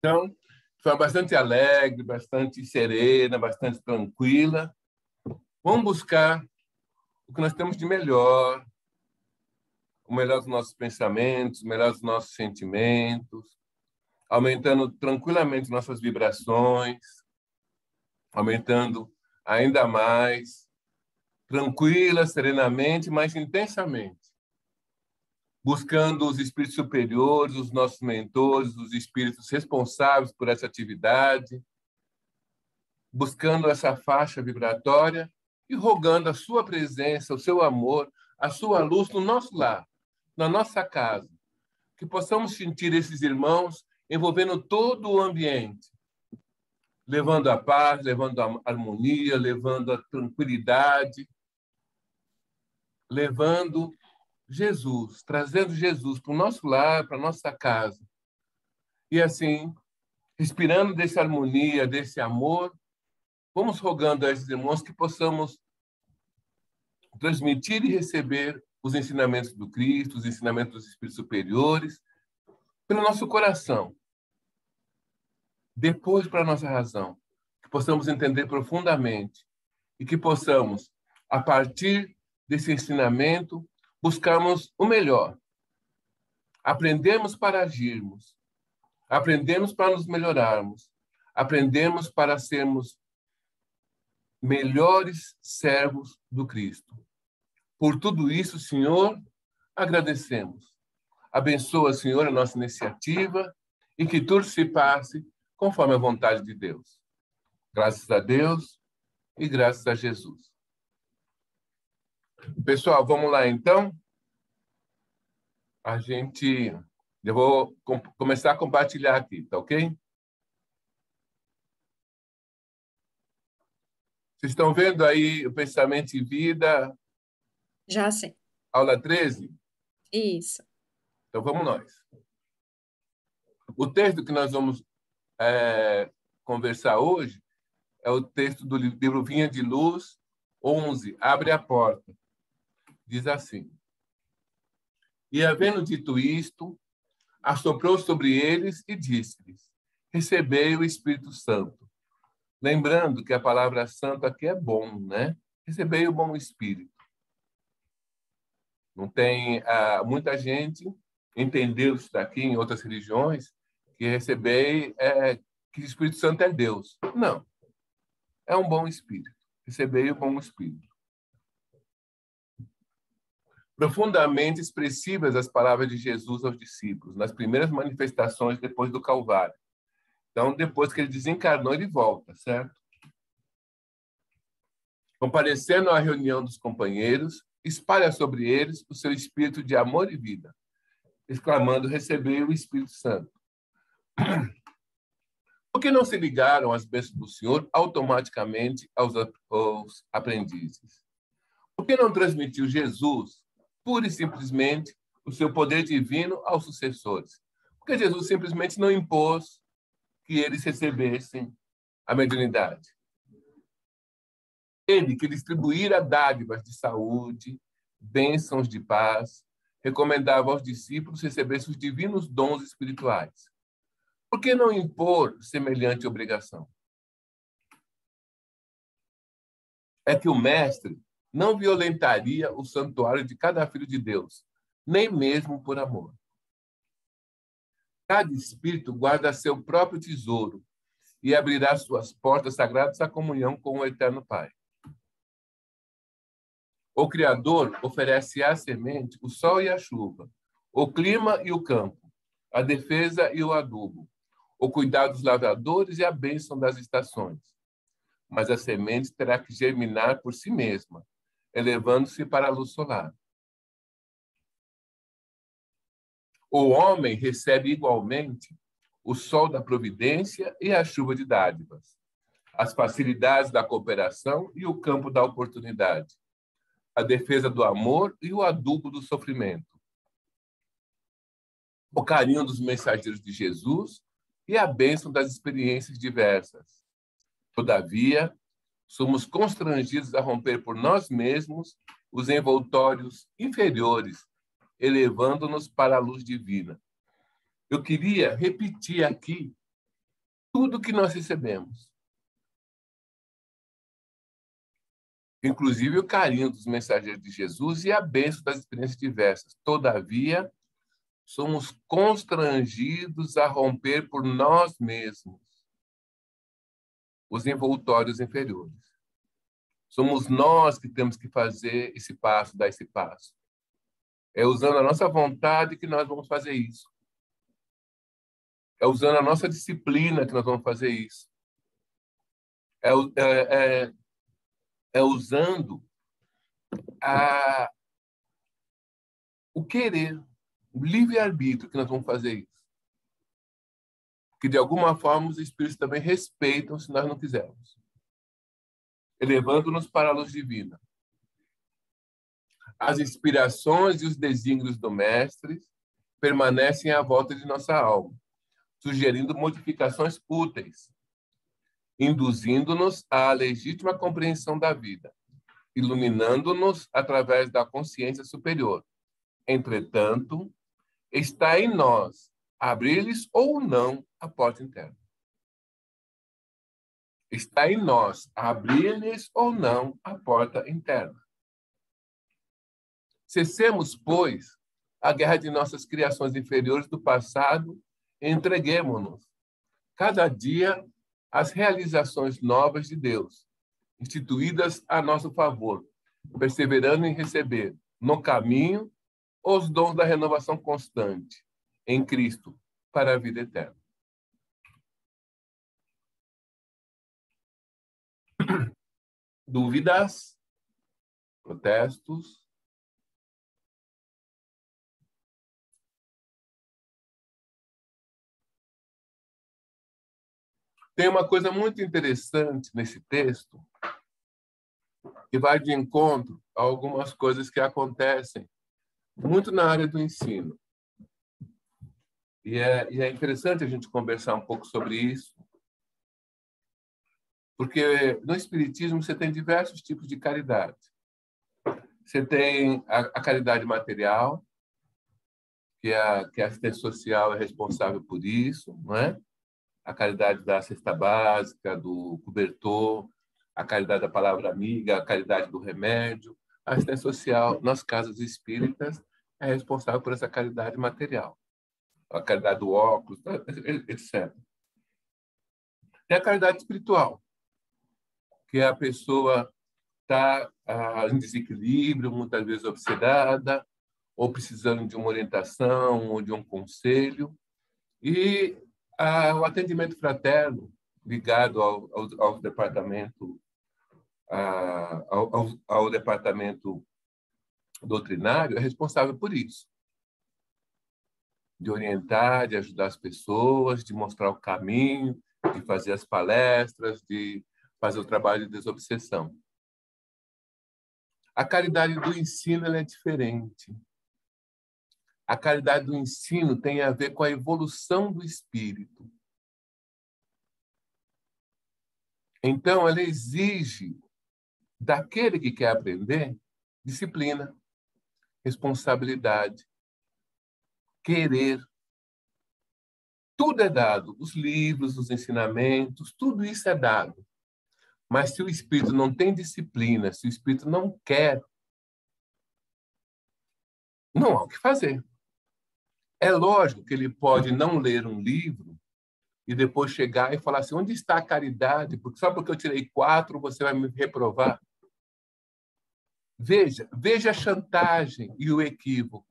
Então, foi bastante alegre, bastante serena, bastante tranquila. Vamos buscar o que nós temos de melhor, o melhor dos nossos pensamentos, o melhor dos nossos sentimentos, aumentando tranquilamente nossas vibrações, aumentando ainda mais, tranquila, serenamente, mas intensamente, buscando os espíritos superiores, os nossos mentores, os espíritos responsáveis por essa atividade, buscando essa faixa vibratória e rogando a sua presença, o seu amor, a sua luz no nosso lar, na nossa casa, que possamos sentir esses irmãos envolvendo todo o ambiente, levando a paz, levando a harmonia, levando a tranquilidade, levando Jesus, trazendo Jesus para o nosso lar, para a nossa casa. E assim, respirando dessa harmonia, desse amor, vamos rogando a esses irmãos que possamos transmitir e receber os ensinamentos do Cristo, os ensinamentos dos Espíritos superiores, pelo nosso coração, depois para a nossa razão, que possamos entender profundamente e que possamos, a partir desse ensinamento, buscarmos o melhor. Aprendemos para agirmos, aprendemos para nos melhorarmos, aprendemos para sermos melhores servos do Cristo. Por tudo isso, Senhor, agradecemos. Abençoa, Senhor, a nossa iniciativa e que tudo se passe conforme a vontade de Deus. Graças a Deus e graças a Jesus. Pessoal, vamos lá, então. Eu vou começar a compartilhar aqui, tá ok? Vocês estão vendo aí o Pensamento e Vida? Já sim. Aula 13? Isso. Então, vamos nós. O texto que nós vamos conversar hoje é o texto do livro Vinha de Luz 11, Abre a Porta. Diz assim: E havendo dito isto, assoprou sobre eles e disse-lhes: Recebei o Espírito Santo. Lembrando que a palavra santo aqui é bom, né? Recebei o bom Espírito. Não tem... muita gente entendeu isso daqui em outras religiões, que receber que o Espírito Santo é Deus. Não. É um bom Espírito. Recebei o bom Espírito. Profundamente expressivas as palavras de Jesus aos discípulos, nas primeiras manifestações depois do Calvário. Então, depois que ele desencarnou, ele volta, certo? Comparecendo à reunião dos companheiros, espalha sobre eles o seu espírito de amor e vida, exclamando: Recebei o Espírito Santo. Por que não se ligaram às bênçãos do Senhor automaticamente aos aprendizes? Por que não transmitiu Jesus, pura e simplesmente, o seu poder divino aos sucessores? Porque Jesus simplesmente não impôs que eles recebessem a mediunidade. Ele que distribuíra dádivas de saúde, bênçãos de paz, recomendava aos discípulos receberem os divinos dons espirituais. Por que não impor semelhante obrigação? É que o mestre não violentaria o santuário de cada filho de Deus, nem mesmo por amor. Cada espírito guarda seu próprio tesouro e abrirá suas portas sagradas à comunhão com o Eterno Pai. O Criador oferece à semente o sol e a chuva, o clima e o campo, a defesa e o adubo, o cuidado dos lavradores e a bênção das estações. Mas a semente terá que germinar por si mesma, elevando-se para a luz solar. O homem recebe igualmente o sol da providência e a chuva de dádivas, as facilidades da cooperação e o campo da oportunidade, a defesa do amor e o adubo do sofrimento, o carinho dos mensageiros de Jesus e a bênção das experiências diversas. Todavia, somos constrangidos a romper por nós mesmos os envoltórios inferiores, elevando-nos para a luz divina. Eu queria repetir aqui tudo que nós recebemos, inclusive o carinho dos mensageiros de Jesus e a bênção das experiências diversas. Todavia, somos constrangidos a romper por nós mesmos os envoltórios inferiores. Somos nós que temos que fazer esse passo, dar esse passo. É usando a nossa vontade que nós vamos fazer isso. É usando a nossa disciplina que nós vamos fazer isso. É usando o querer, o livre-arbítrio que nós vamos fazer isso. Que, de alguma forma, os espíritos também respeitam se nós não quisermos. Elevando-nos para a luz divina. As inspirações e os desígnios do Mestre permanecem à volta de nossa alma, sugerindo modificações úteis, induzindo-nos à legítima compreensão da vida, iluminando-nos através da consciência superior. Entretanto, está em nós abrir-lhes ou não a porta interna. Está em nós abrir-lhes ou não a porta interna. Cessemos, pois, a guerra de nossas criações inferiores do passado e entreguemo-nos, cada dia, às realizações novas de Deus, instituídas a nosso favor, perseverando em receber, no caminho, os dons da renovação constante, em Cristo, para a vida eterna. Dúvidas? Protestos? Tem uma coisa muito interessante nesse texto que vai de encontro a algumas coisas que acontecem muito na área do ensino. E é interessante a gente conversar um pouco sobre isso, porque no Espiritismo você tem diversos tipos de caridade. Você tem a caridade material, que a assistência social é responsável por isso, não é? A caridade da cesta básica, do cobertor, a caridade da palavra amiga, a caridade do remédio. A assistência social, nas casas espíritas, é responsável por essa caridade material. A caridade do óculos, etc. Tem a caridade espiritual, que a pessoa está em desequilíbrio, muitas vezes obsedada, ou precisando de uma orientação ou de um conselho. E o atendimento fraterno, ligado ao departamento ao departamento doutrinário, é responsável por isso. De orientar, de ajudar as pessoas, de mostrar o caminho, de fazer as palestras, de fazer o trabalho de desobsessão. A caridade do ensino ela é diferente. A caridade do ensino tem a ver com a evolução do espírito. Então, ela exige daquele que quer aprender disciplina, responsabilidade, querer. Tudo é dado, os livros, os ensinamentos, tudo isso é dado. Mas se o espírito não tem disciplina, se o espírito não quer, não há o que fazer. É lógico que ele pode não ler um livro e depois chegar e falar assim, onde está a caridade? Porque só porque eu tirei 4, você vai me reprovar. Veja a chantagem e o equívoco.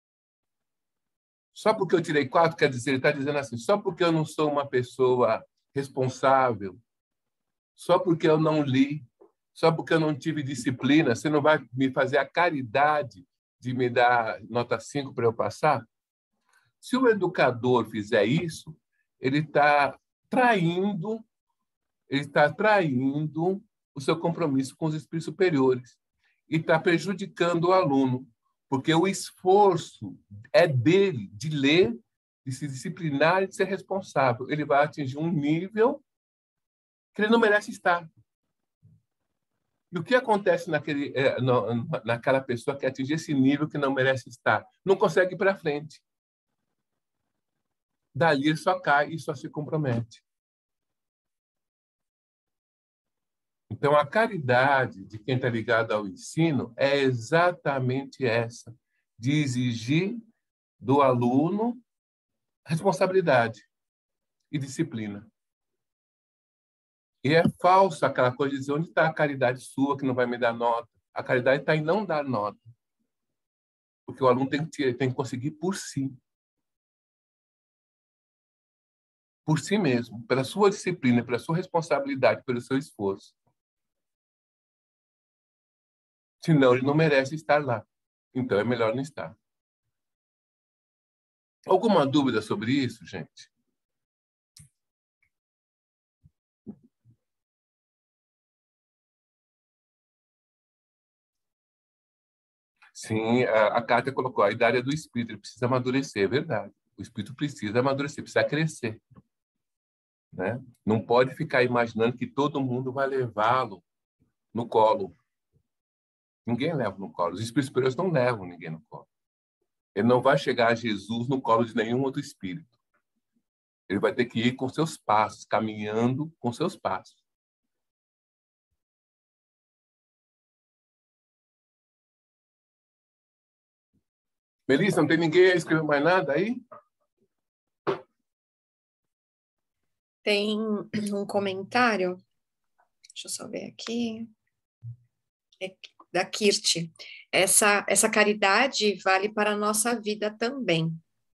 Só porque eu tirei 4, quer dizer, ele está dizendo assim, só porque eu não sou uma pessoa responsável, só porque eu não li, só porque eu não tive disciplina, você não vai me fazer a caridade de me dar nota 5 para eu passar? Se o educador fizer isso, ele está traindo o seu compromisso com os espíritos superiores e está prejudicando o aluno, porque o esforço é dele de ler, de se disciplinar e de ser responsável. Ele vai atingir um nível que ele não merece estar. E o que acontece naquela pessoa que atinge esse nível que não merece estar? Não consegue ir para frente. Dali ele só cai e só se compromete. Então, a caridade de quem está ligado ao ensino é exatamente essa, de exigir do aluno responsabilidade e disciplina. E é falso aquela coisa de dizer onde está a caridade sua que não vai me dar nota. A caridade está em não dar nota. Porque o aluno tem que conseguir por si. Por si mesmo, pela sua disciplina, pela sua responsabilidade, pelo seu esforço. Senão, ele não merece estar lá. Então, é melhor não estar. Alguma dúvida sobre isso, gente? Sim, a Kátia colocou, a idade é do espírito, ele precisa amadurecer, é verdade. O espírito precisa amadurecer, precisa crescer. Né? Não pode ficar imaginando que todo mundo vai levá-lo no colo. Ninguém leva no colo. Os espíritos superiores não levam ninguém no colo. Ele não vai chegar a Jesus no colo de nenhum outro espírito. Ele vai ter que ir com seus passos, caminhando com seus passos. Melissa, não tem ninguém a escrever mais nada aí? Tem um comentário, deixa eu só ver aqui, é da Kirti. Essa caridade vale para a nossa vida também.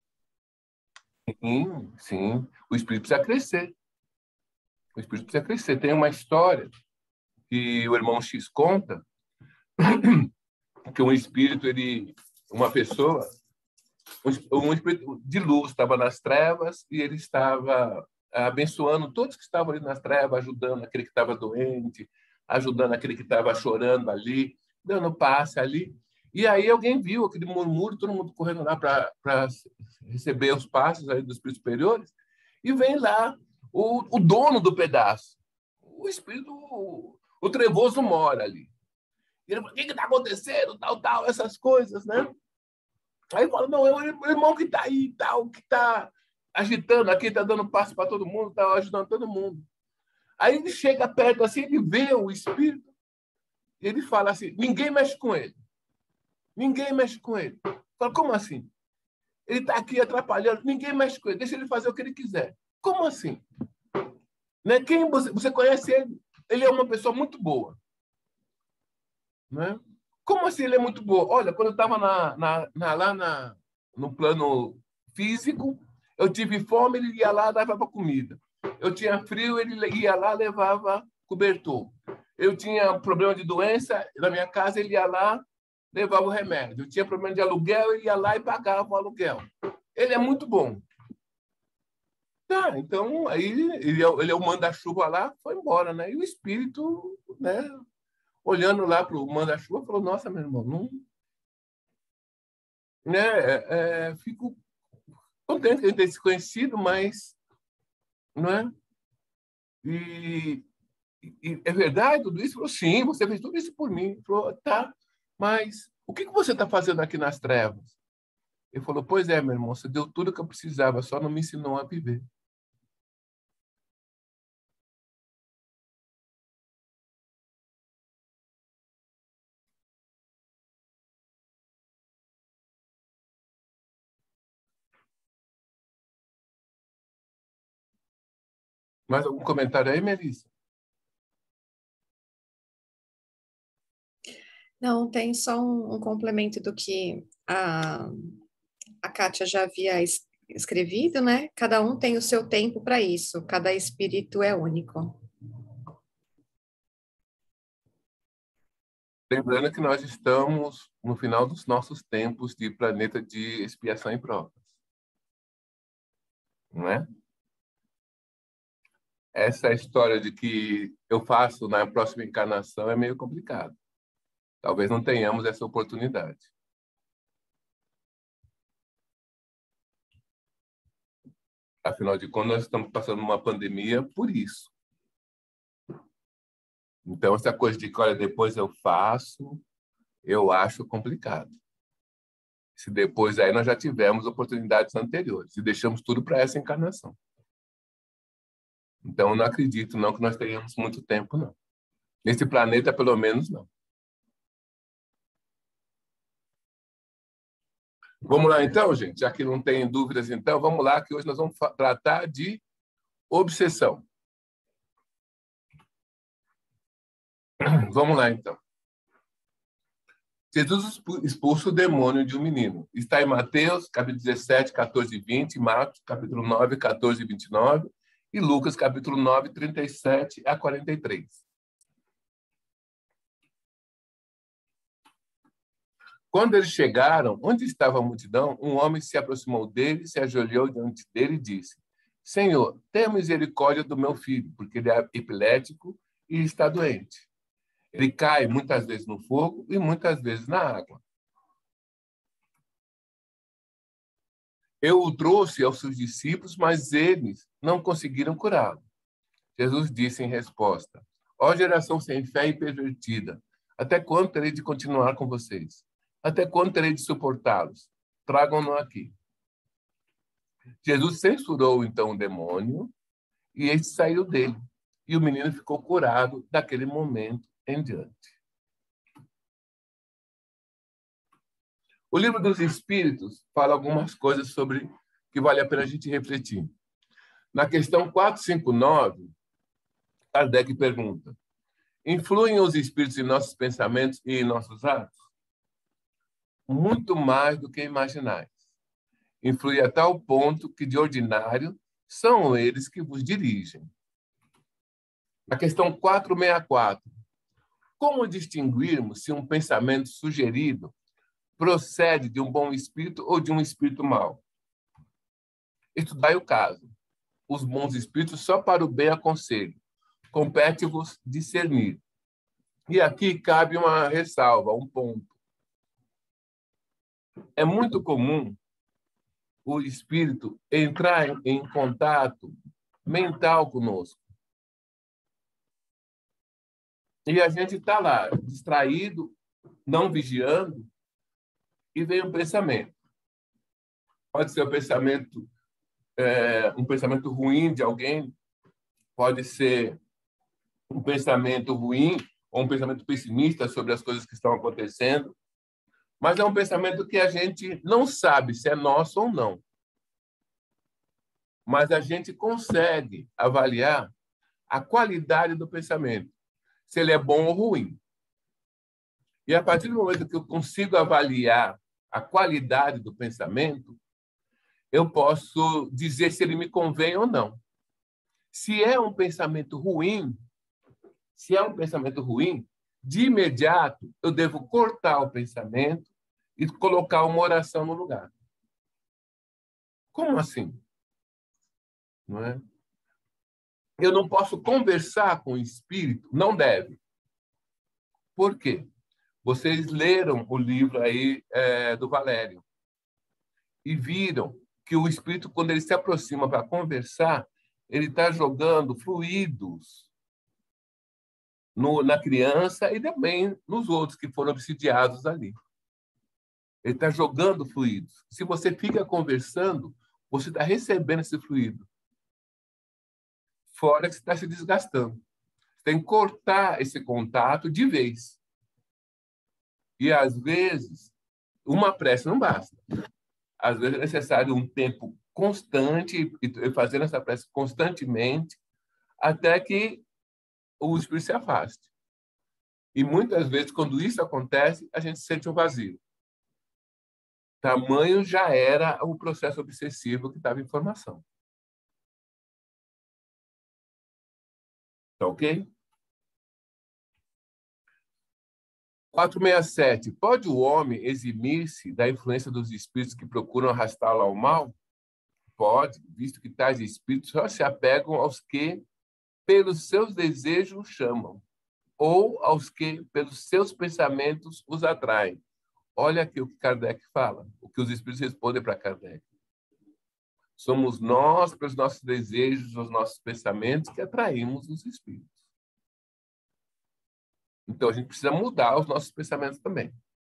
Sim, sim. O espírito precisa crescer. O espírito precisa crescer. Tem uma história que o irmão X conta, que um espírito, uma pessoa, um espírito de luz estava nas trevas e ele estava abençoando todos que estavam ali nas trevas, ajudando aquele que estava doente, ajudando aquele que estava chorando ali, dando passe ali. E aí alguém viu aquele murmúrio, todo mundo correndo lá para receber os passes aí dos espíritos superiores, e vem lá o dono do pedaço, o espírito, o trevoso mora ali. E ele fala, o que está acontecendo? Tal, essas coisas, né? Aí fala, não, é o irmão que está aí, tal, que está agitando aqui, está dando passo para todo mundo, está ajudando todo mundo. Aí ele chega perto assim, ele vê o espírito, e ele fala assim, ninguém mexe com ele. Ninguém mexe com ele. Fala, como assim? Ele está aqui atrapalhando, ninguém mexe com ele, deixa ele fazer o que ele quiser. Como assim? Né? Quem você conhece ele? Ele é uma pessoa muito boa. Né? Como assim ele é muito boa? Olha, quando eu estava lá no plano físico, eu tive fome, ele ia lá, levava comida. Eu tinha frio, ele ia lá, levava cobertor. Eu tinha problema de doença, na minha casa, ele ia lá, levava o remédio. Eu tinha problema de aluguel, ele ia lá e pagava o aluguel. Ele é muito bom. Tá, então, aí ele é o manda-chuva lá, foi embora, né? E o espírito, né, olhando lá para o manda-chuva, falou, nossa, meu irmão, não... Né, fico contente que a gente tenha se conhecido, mas... Não é? E é verdade tudo isso? Ele falou, sim, você fez tudo isso por mim. Ele falou, tá, mas o que você está fazendo aqui nas trevas? Ele falou, pois é, meu irmão, você deu tudo que eu precisava, só não me ensinou a viver. Mais algum comentário aí, Melissa? Não, tem só um complemento do que a Kátia já havia escrevido, né? Cada um tem o seu tempo para isso, cada espírito é único. Lembrando que nós estamos no final dos nossos tempos de planeta de expiação e provas. Não é? Essa história de que eu faço na próxima encarnação é meio complicado. Talvez não tenhamos essa oportunidade. Afinal de contas, nós estamos passando uma pandemia por isso. Então, essa coisa de que, olha, depois eu faço, eu acho complicado. Se depois aí nós já tivemos oportunidades anteriores e deixamos tudo para essa encarnação. Então, eu não acredito não que nós tenhamos muito tempo, não. Nesse planeta, pelo menos, não. Vamos lá, então, gente? Já que não tem dúvidas, então, vamos lá, que hoje nós vamos tratar de obsessão. Vamos lá, então. Jesus expulsa o demônio de um menino. Está em Mateus, capítulo 17, 14 e 20, Marcos, capítulo 9, 14 e 29, e Lucas, capítulo 9, 37 a 43. Quando eles chegaram, onde estava a multidão, um homem se aproximou dele, se ajoelhou diante dele e disse: Senhor, tenha misericórdia do meu filho, porque ele é epilético e está doente. Ele cai muitas vezes no fogo e muitas vezes na água. Eu o trouxe aos seus discípulos, mas eles não conseguiram curá-lo. Jesus disse em resposta: Ó geração sem fé e pervertida, até quando terei de continuar com vocês? Até quando terei de suportá-los? Tragam-no aqui. Jesus censurou, então, o demônio e este saiu dele. E o menino ficou curado daquele momento em diante. O Livro dos Espíritos fala algumas coisas sobre que vale a pena a gente refletir. Na questão 459, Kardec pergunta: influem os espíritos em nossos pensamentos e em nossos atos? Muito mais do que imaginais. Influi a tal ponto que, de ordinário, são eles que vos dirigem. Na questão 464, como distinguirmos se um pensamento sugerido procede de um bom espírito ou de um espírito mau? Estudai o caso. Os bons espíritos só para o bem aconselham. Compete-vos discernir. E aqui cabe uma ressalva, um ponto. É muito comum o espírito entrar em contato mental conosco. E a gente está lá, distraído, não vigiando, e vem um pensamento. Pode ser um pensamento ruim de alguém, pode ser um pensamento ruim ou um pensamento pessimista sobre as coisas que estão acontecendo, mas é um pensamento que a gente não sabe se é nosso ou não. Mas a gente consegue avaliar a qualidade do pensamento, se ele é bom ou ruim. E a partir do momento que eu consigo avaliar a qualidade do pensamento, eu posso dizer se ele me convém ou não. Se é um pensamento ruim, de imediato eu devo cortar o pensamento e colocar uma oração no lugar. Como assim? Não é? Eu não posso conversar com o espírito, não deve. Por quê? Vocês leram o livro aí do Valério e viram que o espírito, quando ele se aproxima para conversar, ele está jogando fluidos na criança e também nos outros que foram obsidiados ali. Ele está jogando fluidos. Se você fica conversando, você está recebendo esse fluido. Fora que você está se desgastando. Você tem que cortar esse contato de vez. E, às vezes, uma prece não basta. Às vezes é necessário um tempo constante, e fazendo essa prece constantemente, até que o espírito se afaste. E, muitas vezes, quando isso acontece, a gente sente um vazio. Tamanho já era o processo obsessivo que estava em formação. Tá ok? 467. Pode o homem eximir-se da influência dos espíritos que procuram arrastá-lo ao mal? Pode, visto que tais espíritos só se apegam aos que, pelos seus desejos, chamam, ou aos que, pelos seus pensamentos, os atraem. Olha aqui o que Kardec fala, o que os espíritos respondem para Kardec. Somos nós, pelos nossos desejos, os nossos pensamentos, que atraímos os espíritos. Então, a gente precisa mudar os nossos pensamentos também.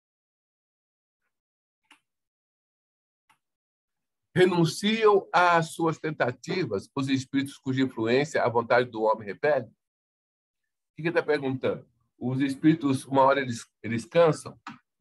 Renunciam às suas tentativas os espíritos cuja influência a vontade do homem repele? que está perguntando? Os espíritos, uma hora eles cansam?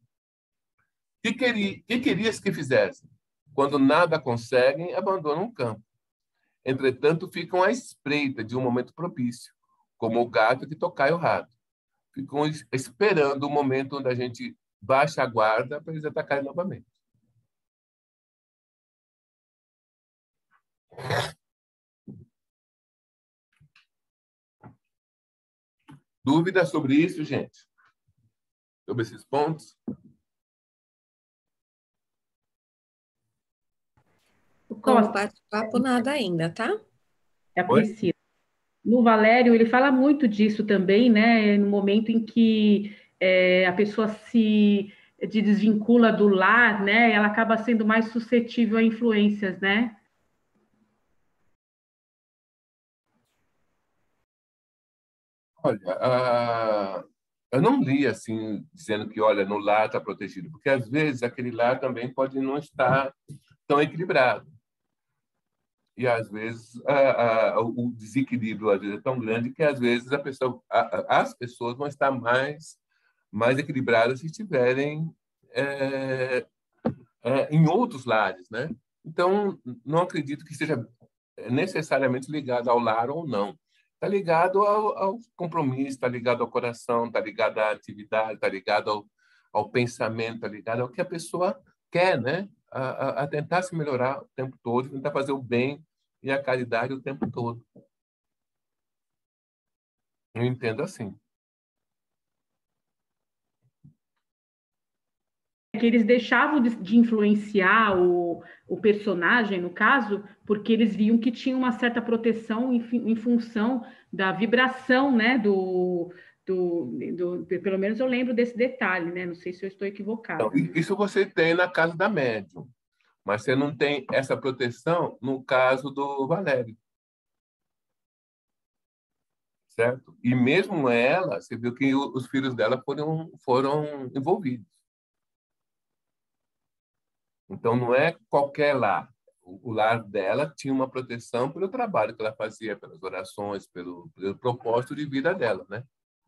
Que querias que fizessem? Quando nada conseguem, abandonam o campo. Entretanto, ficam à espreita de um momento propício, como o gato que tocar o rato. Ficam esperando o momento onde a gente baixa a guarda para eles atacarem novamente. Dúvidas sobre isso, gente? Sobre esses pontos? No bate-papo, nada ainda, tá? É a Oi? Priscila. No Valério, ele fala muito disso também, né? No momento em que a pessoa se desvincula do lar, né? Ela acaba sendo mais suscetível a influências, né? Olha, eu não li assim, dizendo que, olha, no lar está protegido, porque às vezes aquele lar também pode não estar tão equilibrado. E às vezes o desequilíbrio às vezes é tão grande que às vezes as pessoas vão estar mais equilibradas se estiverem em outros lares, né? Então, não acredito que seja necessariamente ligado ao lar ou não. Está ligado ao compromisso, está ligado ao coração, está ligado à atividade, está ligado ao pensamento, está ligado ao que a pessoa quer, né? A tentar se melhorar o tempo todo, tentar fazer o bem e a caridade o tempo todo. Eu entendo assim. Que eles deixavam de influenciar o personagem, no caso, porque eles viam que tinha uma certa proteção em função da vibração, né? Pelo menos eu lembro desse detalhe, né? Não sei se eu estou equivocada. Então, isso você tem na casa da médium, mas você não tem essa proteção no caso do Valério. Certo? E mesmo ela, você viu que os filhos dela foram envolvidos. Então, não é qualquer lar. O lar dela tinha uma proteção pelo trabalho que ela fazia, pelas orações, pelo propósito de vida dela, né?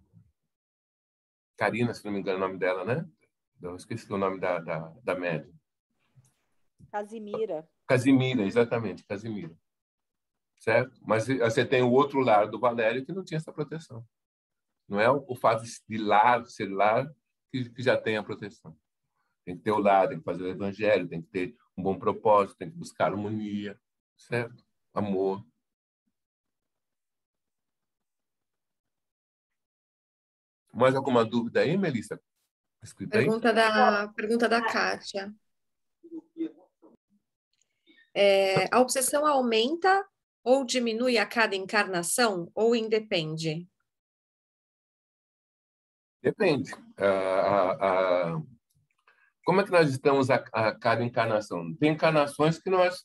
Karina, se não me engano, é o nome dela, né? Eu esqueci o nome da médium. Casimira. Casimira, exatamente, Casimira. Certo? Mas você tem o outro lar do Valério que não tinha essa proteção. Não é o fato de lar, ser lar, que já tem a proteção. Tem que ter o lar, tem que fazer o evangelho, tem que ter um bom propósito, tem que buscar harmonia, certo? Amor. Mais alguma dúvida aí, Melissa? Escrita aí? Pergunta da Kátia. A obsessão aumenta ou diminui a cada encarnação ou independe? Depende. Como é que nós estamos a cada encarnação? Tem encarnações que nós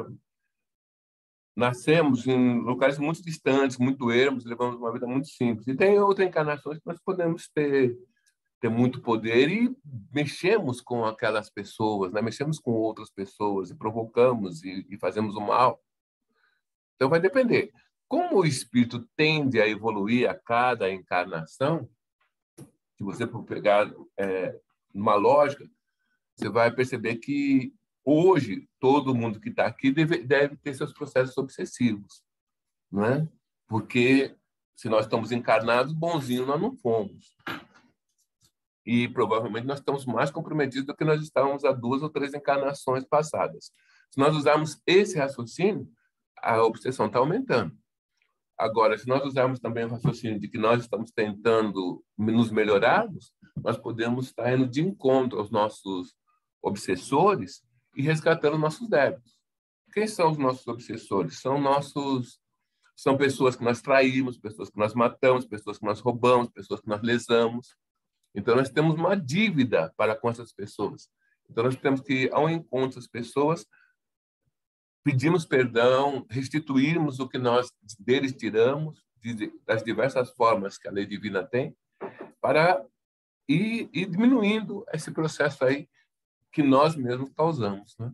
nascemos em locais muito distantes, muito ermos, levamos uma vida muito simples. E tem outras encarnações que nós podemos ter muito poder e mexemos com aquelas pessoas, né? Mexemos com outras pessoas e provocamos e fazemos o mal. Então vai depender. Como o espírito tende a evoluir a cada encarnação, se você for pegar numa lógica, você vai perceber que hoje todo mundo que está aqui deve ter seus processos obsessivos, não é? Porque se nós estamos encarnados, bonzinho nós não fomos. E provavelmente nós estamos mais comprometidos do que nós estávamos há 2 ou 3 encarnações passadas. Se nós usarmos esse raciocínio, a obsessão está aumentando. Agora, se nós usarmos também o raciocínio de que nós estamos tentando nos melhorarmos, nós podemos estar indo de encontro aos nossos obsessores e resgatando nossos débitos. Quem são os nossos obsessores? São pessoas que nós traímos, pessoas que nós matamos, pessoas que nós roubamos, pessoas que nós lesamos. Então, nós temos uma dívida para com essas pessoas. Então, nós temos que ir ao encontro das pessoas, pedimos perdão, restituirmos o que nós deles tiramos, das diversas formas que a lei divina tem, para ir diminuindo esse processo aí que nós mesmos causamos, né?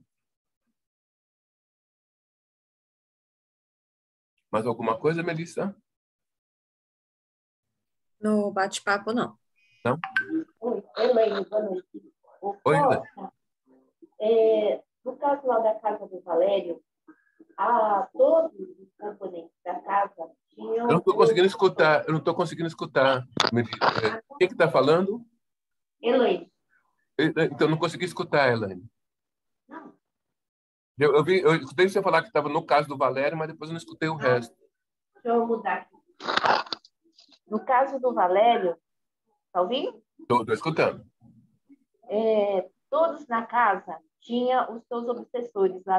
Mais alguma coisa, Melissa? no bate-papo, não. Não? Oi, Elaine, boa noite. Oi, Elaine. No caso lá da casa do Valério, todos os componentes da casa tinham... Eu não estou conseguindo escutar. Eu não estou conseguindo escutar. Quem que está falando? Elaine. Então, eu não consegui escutar, Elaine. Não. Eu escutei você falar que estava no caso do Valério, mas depois eu não escutei o resto. Deixa eu mudar aqui. No caso do Valério, tá ouvindo? Estou escutando. Todos na casa tinham os seus obsessores lá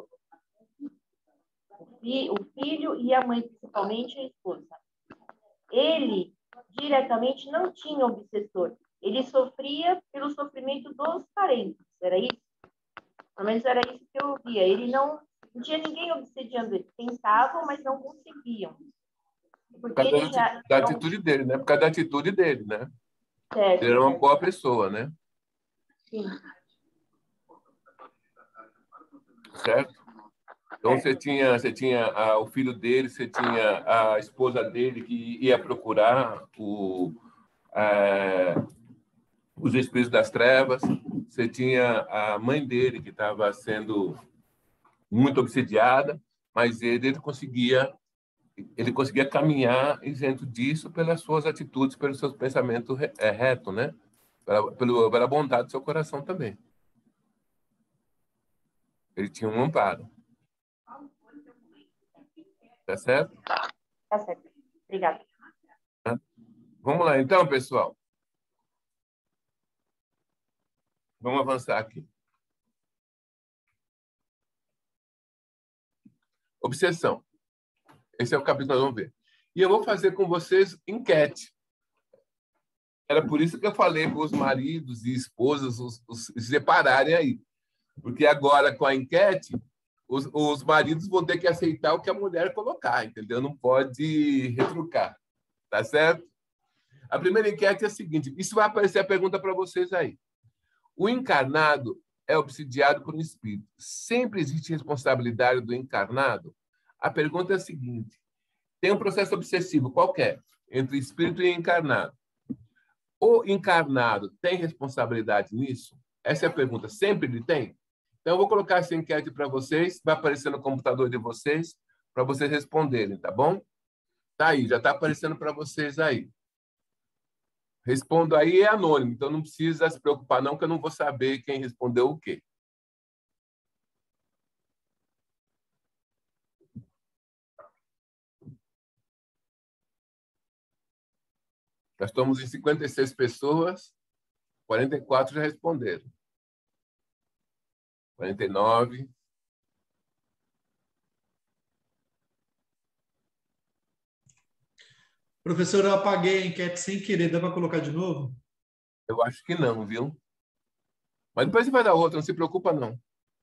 o filho e a mãe, principalmente a esposa. Ele diretamente não tinha obsessor. Ele sofria pelo sofrimento dos parentes. Era isso? Pelo menos era isso que eu via. Ele não tinha ninguém obsediando ele. Tentavam, mas não conseguiam. Por causa da atitude dele, né? Por causa da atitude dele, né? Certo. Ele era uma boa pessoa, né? Sim. Certo? Então, você tinha o filho dele, você tinha a esposa dele que ia procurar os espíritos das trevas, você tinha a mãe dele que estava sendo muito obsediada, mas ele conseguia caminhar isento disso pelas suas atitudes, pelos seus pensamentos retos, né? Pela bondade do seu coração também. Ele tinha um amparo. Tá certo? Tá certo. Obrigada. Vamos lá, então, pessoal. Vamos avançar aqui. Obsessão. Esse é o capítulo que nós vamos ver. E eu vou fazer com vocês enquete. Era por isso que eu falei para os maridos e esposas se separarem aí. Porque agora, com a enquete, os maridos vão ter que aceitar o que a mulher colocar, entendeu? Não pode retrucar. Tá certo? A primeira enquete é a seguinte. Isso vai aparecer a pergunta para vocês aí. O encarnado é obsidiado por um espírito. Sempre existe responsabilidade do encarnado? A pergunta é a seguinte. Tem um processo obsessivo qualquer entre espírito e encarnado. O encarnado tem responsabilidade nisso? Essa é a pergunta. Sempre ele tem? Então, eu vou colocar essa enquete para vocês, vai aparecer no computador de vocês, para vocês responderem, tá bom? Tá aí, já está aparecendo para vocês aí. Respondo aí, é anônimo, então não precisa se preocupar não, que eu não vou saber quem respondeu o quê. Nós estamos em 56 pessoas, 44 já responderam. 49. Professor, eu apaguei a enquete sem querer. Dá para colocar de novo? Eu acho que não, viu? Mas depois você vai dar outra, não se preocupa, não.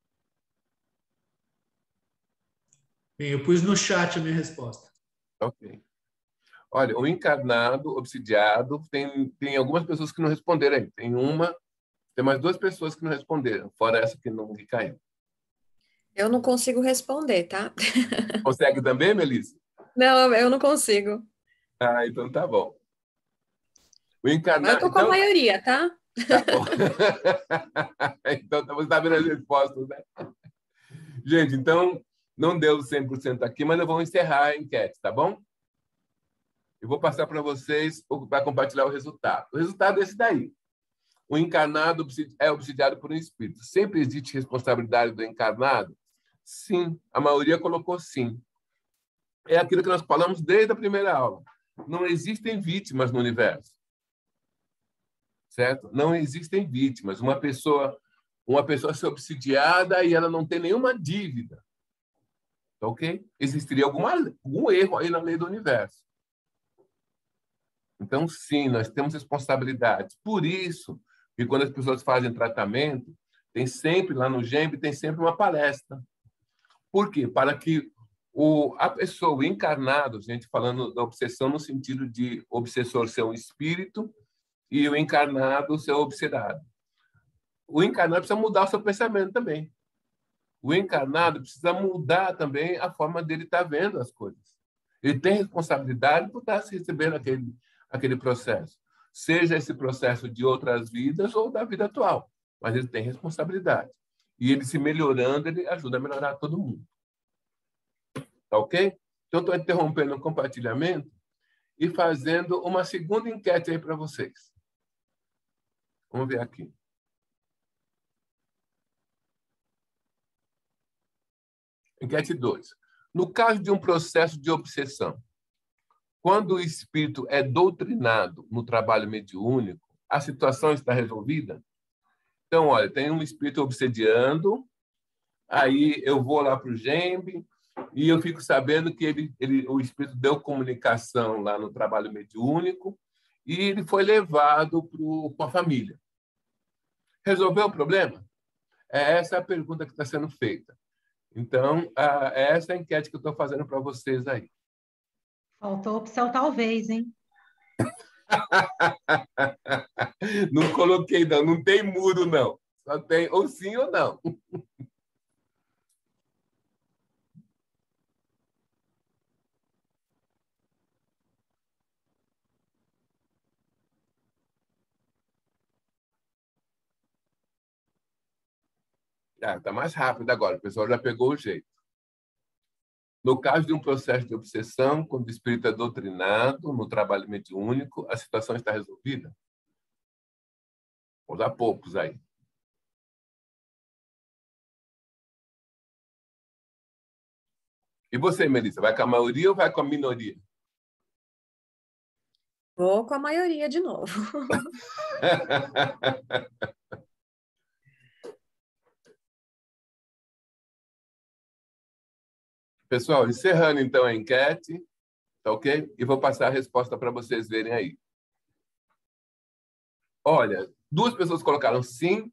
Bem, eu pus no chat a minha resposta. Ok. Olha, o encarnado, obsidiado, tem algumas pessoas que não responderam aí. Tem mais 2 pessoas que não responderam, fora essa que não caiu. Eu não consigo responder, tá? Consegue também, Melissa? Não, eu não consigo. Ah, então tá bom. O Eu encarnado... tô com a maioria, tá? Tá bom. Então, você está vendo as respostas, né? Gente, então, não deu 100% aqui, mas nós vamos encerrar a enquete, tá bom? Eu vou passar para vocês para compartilhar o resultado. O resultado é esse daí. O encarnado é obsidiado por um espírito. Sempre existe responsabilidade do encarnado? Sim. A maioria colocou sim. É aquilo que nós falamos desde a primeira aula. Não existem vítimas no universo. Certo? Não existem vítimas. Uma pessoa ser obsidiada e ela não tem nenhuma dívida. Ok? Existiria algum erro aí na lei do universo. Então, sim, nós temos responsabilidades. Por isso que quando as pessoas fazem tratamento, tem sempre, lá no GEMB, tem sempre uma palestra. Por quê? Para que a pessoa, o encarnado, gente falando da obsessão no sentido de obsessor ser um espírito e o encarnado ser obsedado. O encarnado precisa mudar o seu pensamento também. O encarnado precisa mudar também a forma dele estar vendo as coisas. Ele tem responsabilidade por estar recebendo aquele processo. Seja esse processo de outras vidas ou da vida atual. Mas ele tem responsabilidade. E ele se melhorando, ele ajuda a melhorar todo mundo. Tá ok? Então, estou interrompendo o compartilhamento e fazendo uma segunda enquete aí para vocês. Vamos ver aqui. Enquete 2. No caso de um processo de obsessão, quando o espírito é doutrinado no trabalho mediúnico, a situação está resolvida? Então, olha, tem um espírito obsediando, aí eu vou lá para o GEMB e eu fico sabendo que o espírito deu comunicação lá no trabalho mediúnico e ele foi levado com a família. Resolveu o problema? Essa é a pergunta que está sendo feita. Então, essa é a enquete que eu estou fazendo para vocês aí. Faltou a opção talvez, hein? Não coloquei, não. Não tem muro, não. Só tem ou sim ou não. Está mais rápido agora. O pessoal já pegou o jeito. No caso de um processo de obsessão, quando o espírito é doutrinado no trabalho mediúnico, a situação está resolvida? Vou dar poucos aí. E você, Melissa, vai com a maioria ou vai com a minoria? Vou com a maioria de novo. Pessoal, encerrando então a enquete, tá ok? E vou passar a resposta para vocês verem aí. Olha, 2 pessoas colocaram sim,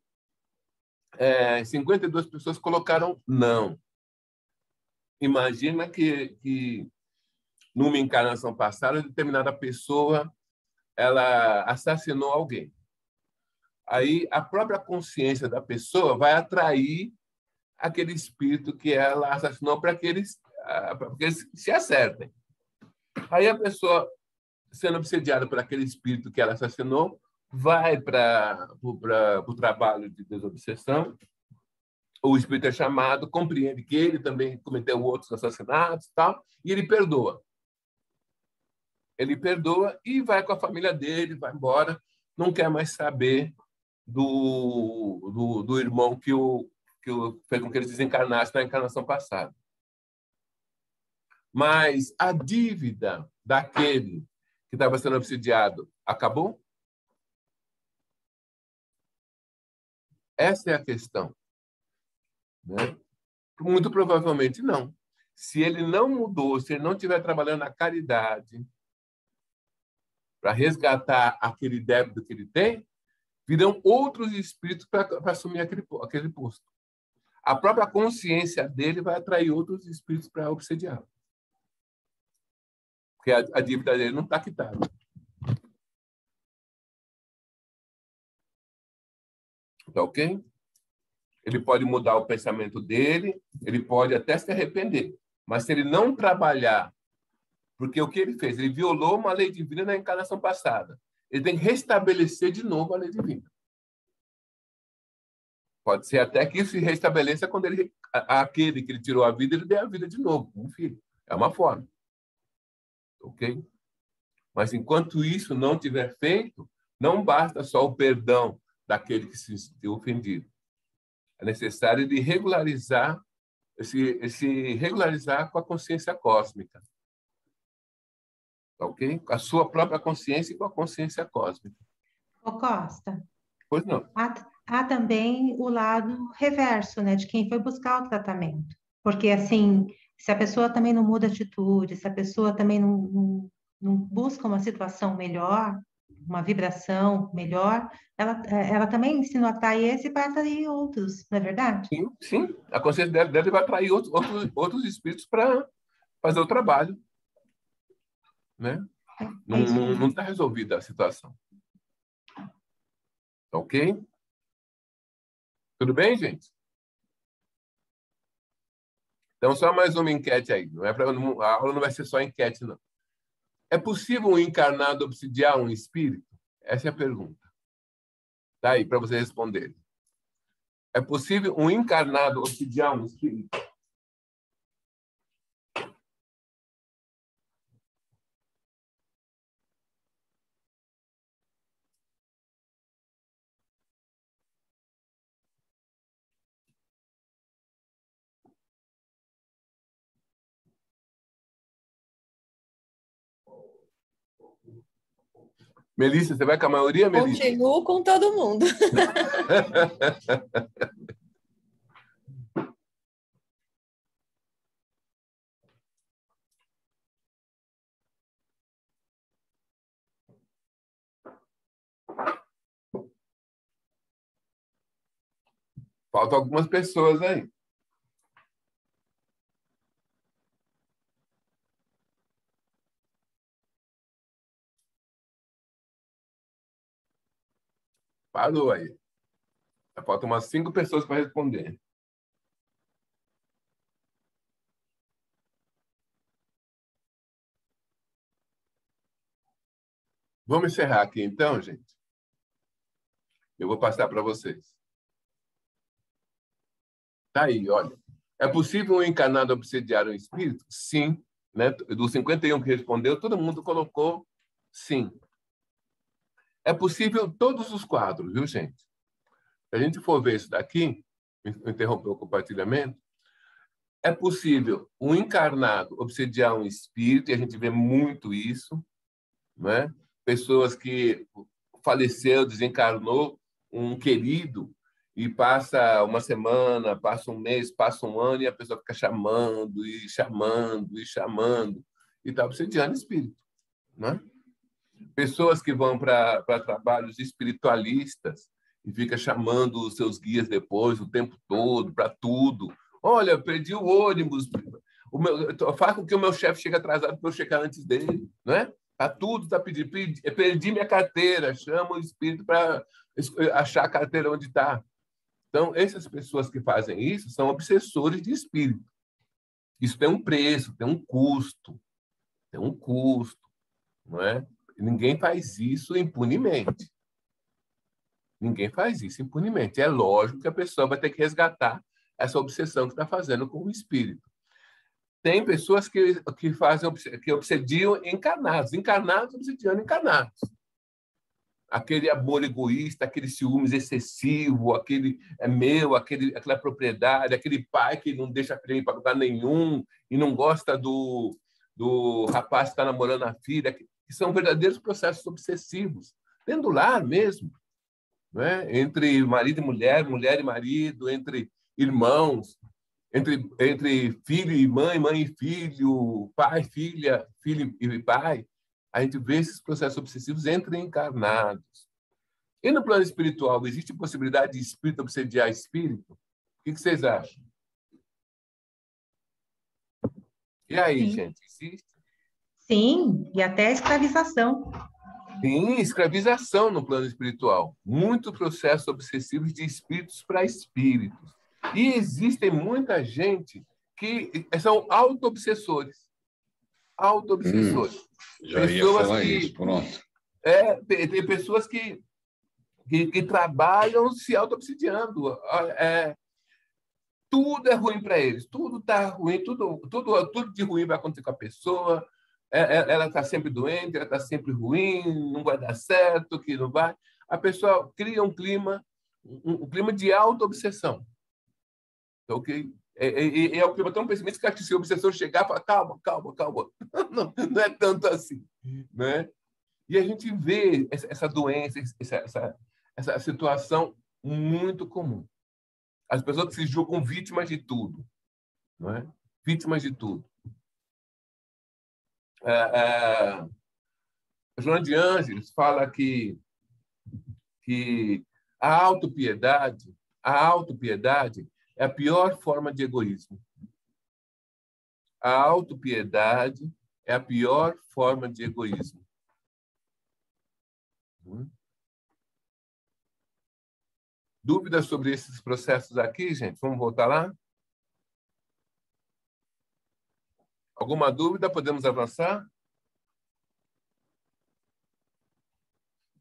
52 pessoas colocaram não. Imagina que numa encarnação passada, determinada pessoa ela assassinou alguém. Aí a própria consciência da pessoa vai atrair aquele espírito que ela assassinou para que eles se acertem. Aí a pessoa, sendo obsediada por aquele espírito que ela assassinou, vai para o trabalho de desobsessão. O espírito é chamado, compreende que ele também cometeu outros assassinatos, tal, e ele perdoa. Ele perdoa e vai com a família dele, vai embora, não quer mais saber do irmão que fez com que ele desencarnasse na encarnação passada. Mas a dívida daquele que estava sendo obsidiado acabou? Essa é a questão. Né? Muito provavelmente não. Se ele não mudou, se ele não estiver trabalhando na caridade para resgatar aquele débito que ele tem, virão outros espíritos para assumir aquele posto. A própria consciência dele vai atrair outros espíritos para obsediá-lo. Porque a dívida dele não está quitada. Tá ok? Ele pode mudar o pensamento dele, ele pode até se arrepender. Mas se ele não trabalhar, porque o que ele fez? Ele violou uma lei divina na encarnação passada. Ele tem que restabelecer de novo a lei divina. Pode ser até que isso se restabeleça quando aquele que ele tirou a vida, ele dê a vida de novo, como filho. É uma forma. Ok? Mas enquanto isso não tiver feito, não basta só o perdão daquele que se sentiu ofendido. É necessário ele regularizar, regularizar com a consciência cósmica. Ok? Com a sua própria consciência e com a consciência cósmica. Ô Costa. Pois não. Há também o lado reverso, né, de quem foi buscar o tratamento. Porque, assim, se a pessoa também não muda atitude, se a pessoa também não busca uma situação melhor, uma vibração melhor, ela também, se não atrai esse, vai atrair outros, não é verdade? Sim, sim. A consciência dela vai atrair outros espíritos para fazer o trabalho. Né? Não está resolvida a situação. Ok? Tudo bem, gente? Então, só mais uma enquete aí. A aula não vai ser só enquete, não. É possível um encarnado obsidiar um espírito? Essa é a pergunta. Está aí para você responder. É possível um encarnado obsidiar um espírito? Melissa, você vai com a maioria, Melissa? Continuo com todo mundo. Faltam algumas pessoas aí. Parou aí. Faltam umas 5 pessoas para responder. Vamos encerrar aqui, então, gente. Eu vou passar para vocês. Tá aí, olha. É possível um encarnado obsediar um espírito? Sim. Né? Dos 51 que respondeu, todo mundo colocou sim. É possível todos os quadros, viu, gente? Se a gente for ver isso daqui, interromper o compartilhamento, é possível um encarnado obsediar um espírito, e a gente vê muito isso, né? Pessoas que faleceu, desencarnou, um querido, e passa uma semana, passa um mês, passa um ano, e a pessoa fica chamando, e chamando, e chamando, e está obsediando espírito, né? Pessoas que vão para trabalhos espiritualistas e fica chamando os seus guias depois, o tempo todo, para tudo. Olha, perdi o ônibus. Faz com que o meu chefe chegue atrasado para eu chegar antes dele, né? Tá tudo, tá pedindo. Perdi minha carteira, chama o espírito para achar a carteira onde está. Então, essas pessoas que fazem isso são obsessores de espírito. Isso tem um preço, tem um custo, não é? Ninguém faz isso impunemente. Ninguém faz isso impunemente. É lógico que a pessoa vai ter que resgatar essa obsessão que está fazendo com o espírito. Tem pessoas que obsediam encarnados obsediando encarnados. Aquele amor egoísta, aquele ciúmes excessivo, aquele é meu, aquela propriedade, aquele pai que não deixa a filha ir para lugar nenhum e não gosta do rapaz que está namorando a filha, que são verdadeiros processos obsessivos, dentro do lar mesmo, né? Entre marido e mulher, mulher e marido, entre irmãos, entre filho e mãe, mãe e filho, pai, filha, filho e pai. A gente vê esses processos obsessivos entre encarnados. E no plano espiritual, existe possibilidade de espírito obsediar espírito? O que vocês acham? E aí, gente, existe? Sim, e até a escravização. Tem escravização no plano espiritual. Muitos processos obsessivos de espíritos para espíritos. E existem muita gente que são auto-obsessores. Auto-obsessores. Já ia falar isso, pronto. Tem pessoas que trabalham se auto-obsidiando. Tudo é ruim para eles. Tudo está ruim. Tudo de ruim vai acontecer com a pessoa. Ela está sempre doente, ela está sempre ruim, não vai dar certo, que não vai. A pessoa cria um clima de auto-obsessão. Ok? É o clima tão pessimista que se o obsessor chegar e falar, calma. Não é tanto assim. Né? E a gente vê essa doença, essa situação muito comum. As pessoas que se julgam vítimas de tudo. Não é? Vítimas de tudo. João de Ângeles fala que a autopiedade é a pior forma de egoísmo. A autopiedade é a pior forma de egoísmo. Dúvidas sobre esses processos aqui, gente? Vamos voltar lá? Alguma dúvida? Podemos avançar?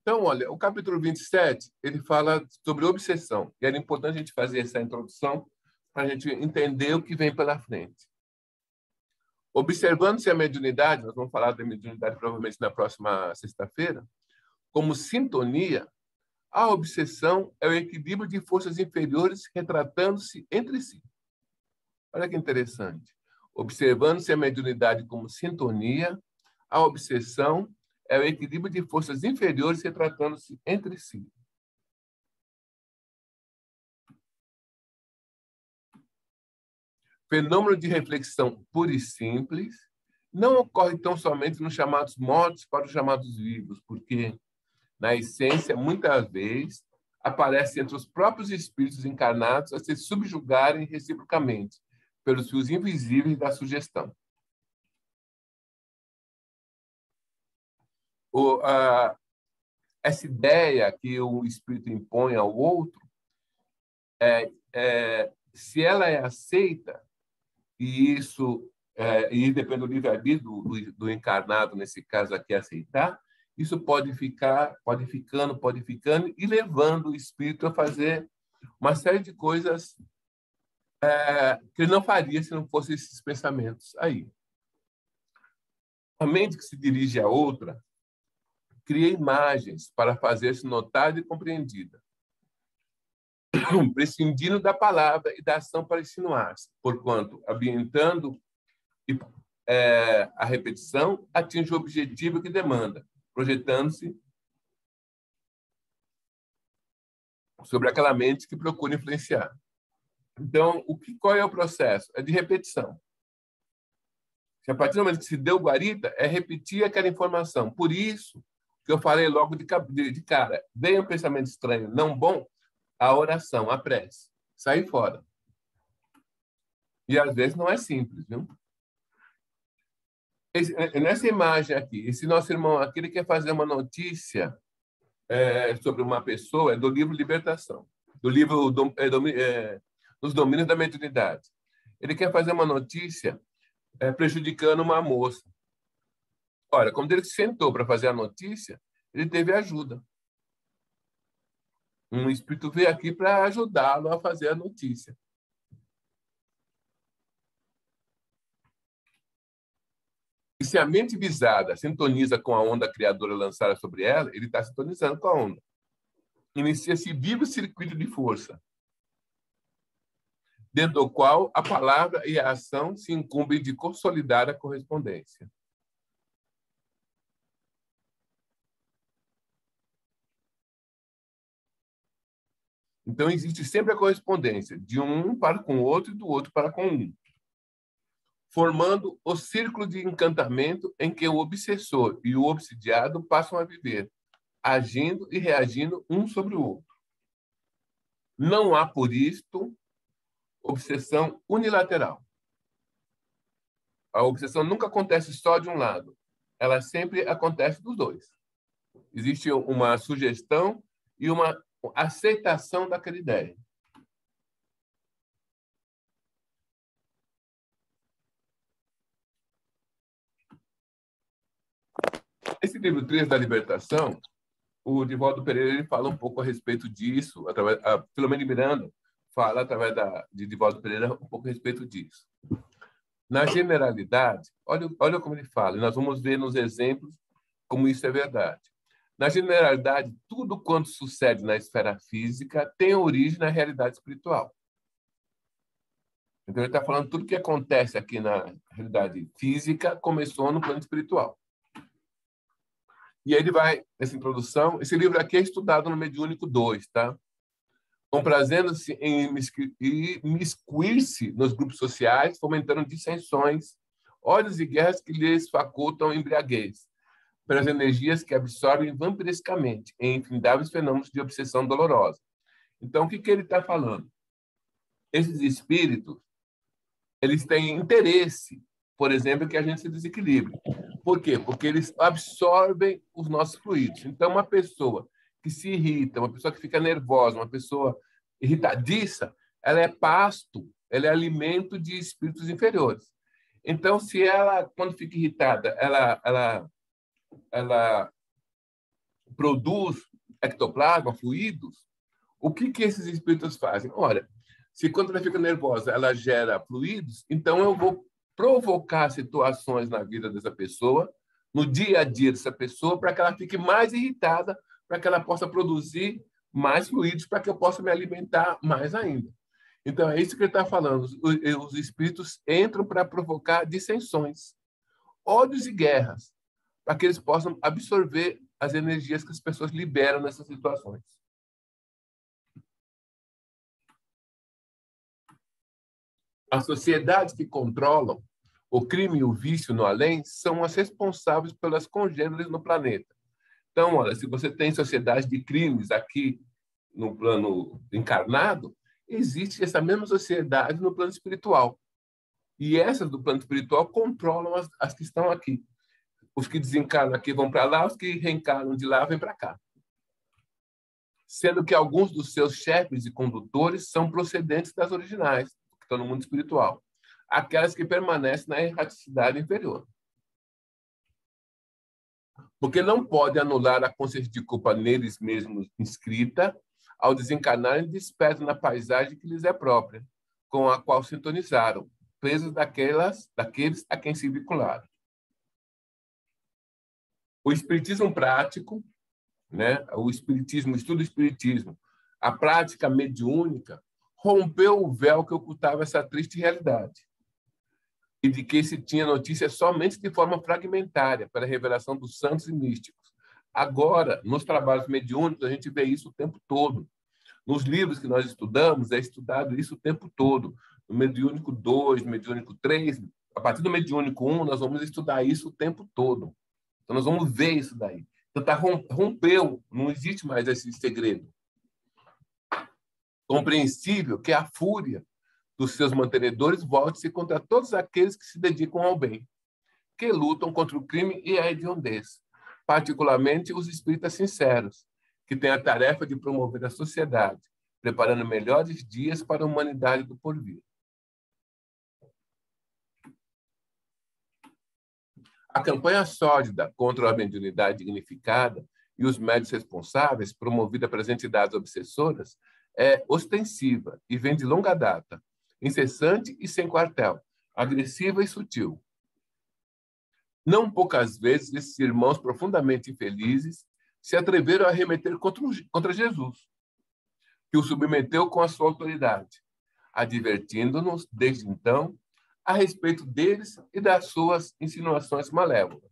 Então, olha, o capítulo 27, ele fala sobre obsessão. E era importante a gente fazer essa introdução para a gente entender o que vem pela frente. Observando-se a mediunidade, nós vamos falar da mediunidade provavelmente na próxima sexta-feira, como sintonia, a obsessão é o equilíbrio de forças inferiores retratando-se entre si. Olha que interessante. Observando-se a mediunidade como sintonia, a obsessão é o equilíbrio de forças inferiores retratando-se entre si. Fenômeno de reflexão pura e simples não ocorre tão somente nos chamados mortos para os chamados vivos, porque, na essência, muitas vezes, aparece entre os próprios espíritos encarnados a se subjugarem reciprocamente pelos fios invisíveis da sugestão. Essa ideia que o espírito impõe ao outro, se ela é aceita, e isso e depende do livre-arbítrio do encarnado, nesse caso aqui, aceitar, isso pode ficando e levando o espírito a fazer uma série de coisas que ele não faria se não fossem esses pensamentos aí. A mente que se dirige a outra cria imagens para fazer-se notada e compreendida, prescindindo da palavra e da ação para insinuar-se, porquanto, ambientando a repetição, atinge o objetivo que demanda, projetando-se sobre aquela mente que procura influenciar. Então, qual é o processo? É de repetição. Se a partir do momento que se deu guarita, é repetir aquela informação. Por isso que eu falei logo de cara, veio um pensamento estranho, não bom, a oração, a prece, sair fora. E às vezes não é simples, viu? Nessa imagem aqui, esse nosso irmão aqui, ele quer fazer uma notícia sobre uma pessoa, é do livro Libertação, do livro Os Domínios da Mediunidade. Ele quer fazer uma notícia prejudicando uma moça. Olha, quando ele se sentou para fazer a notícia, ele teve ajuda. Um espírito veio aqui para ajudá-lo a fazer a notícia. E se a mente visada sintoniza com a onda criadora lançada sobre ela, ele está sintonizando com a onda. Inicia-se vivo circuito de força, dentro do qual a palavra e a ação se incumbem de consolidar a correspondência. Então, existe sempre a correspondência de um para com o outro e do outro para com um, formando o círculo de encantamento em que o obsessor e o obsidiado passam a viver, agindo e reagindo um sobre o outro. Não há, por isto, obsessão unilateral. A obsessão nunca acontece só de um lado. Ela sempre acontece dos dois. Existe uma sugestão e uma aceitação daquela ideia. Esse livro 3 da Libertação, o Divaldo Pereira ele fala um pouco a respeito disso, a Filomena de Miranda fala, através de Divaldo Pereira, um pouco a respeito disso. Na generalidade, olha como ele fala, e nós vamos ver nos exemplos como isso é verdade. Na generalidade, tudo quanto sucede na esfera física tem origem na realidade espiritual. Então, ele está falando tudo que acontece aqui na realidade física começou no plano espiritual. E aí ele vai, nessa introdução, esse livro aqui é estudado no Mediúnico 2, tá? Comprazendo-se em imiscuir-se nos grupos sociais, fomentando dissensões, ódios e guerras que lhes facultam embriaguez, pelas energias que absorvem vampirescamente em infindáveis fenômenos de obsessão dolorosa. Então, o que ele está falando? Esses espíritos, eles têm interesse, por exemplo, que a gente se desequilibre. Por quê? Porque eles absorvem os nossos fluidos. Então, uma pessoa que se irrita, uma pessoa que fica nervosa, uma pessoa irritadiça, ela é pasto, ela é alimento de espíritos inferiores. Então, se ela, quando fica irritada, ela produz ectoplasma, fluidos, o que esses espíritos fazem? Olha, se quando ela fica nervosa, ela gera fluidos, então eu vou provocar situações na vida dessa pessoa, no dia a dia dessa pessoa, para que ela fique mais irritada, para que ela possa produzir mais fluidos, para que eu possa me alimentar mais ainda. Então, é isso que ele está falando. Os espíritos entram para provocar dissensões, ódios e guerras, para que eles possam absorver as energias que as pessoas liberam nessas situações. As sociedades que controlam o crime e o vício no além são as responsáveis pelas congêneres no planeta. Então, olha, se você tem sociedade de crimes aqui no plano encarnado, existe essa mesma sociedade no plano espiritual. E essas do plano espiritual controlam as que estão aqui. Os que desencarnam aqui vão para lá, os que reencarnam de lá vêm para cá. Sendo que alguns dos seus chefes e condutores são procedentes das originais, que estão no mundo espiritual. Aquelas que permanecem na erraticidade inferior. Porque não pode anular a consciência de culpa neles mesmos inscrita, ao desencarnarem despertam na paisagem que lhes é própria, com a qual sintonizaram, presos daqueles a quem se vincularam. O espiritismo prático, né? O espiritismo, o estudo do espiritismo, a prática mediúnica, rompeu o véu que ocultava essa triste realidade e de que se tinha notícia somente de forma fragmentária para a revelação dos santos e místicos. Agora, nos trabalhos mediúnicos, a gente vê isso o tempo todo. Nos livros que nós estudamos, é estudado isso o tempo todo. No Mediúnico 2, no Mediúnico 3, a partir do Mediúnico 1, nós vamos estudar isso o tempo todo. Então, nós vamos ver isso daí. Então, rompeu, não existe mais esse segredo. Compreensível que a fúria dos seus mantenedores volte-se contra todos aqueles que se dedicam ao bem, que lutam contra o crime e a hediondez, particularmente os espíritas sinceros, que têm a tarefa de promover a sociedade, preparando melhores dias para a humanidade do porvir. A campanha sórdida contra a mediunidade dignificada e os médios responsáveis, promovida pelas entidades obsessoras, é ostensiva e vem de longa data, incessante e sem quartel, agressiva e sutil. Não poucas vezes, esses irmãos profundamente infelizes se atreveram a remeter contra Jesus, que o submeteu com a sua autoridade, advertindo-nos, desde então, a respeito deles e das suas insinuações malévolas.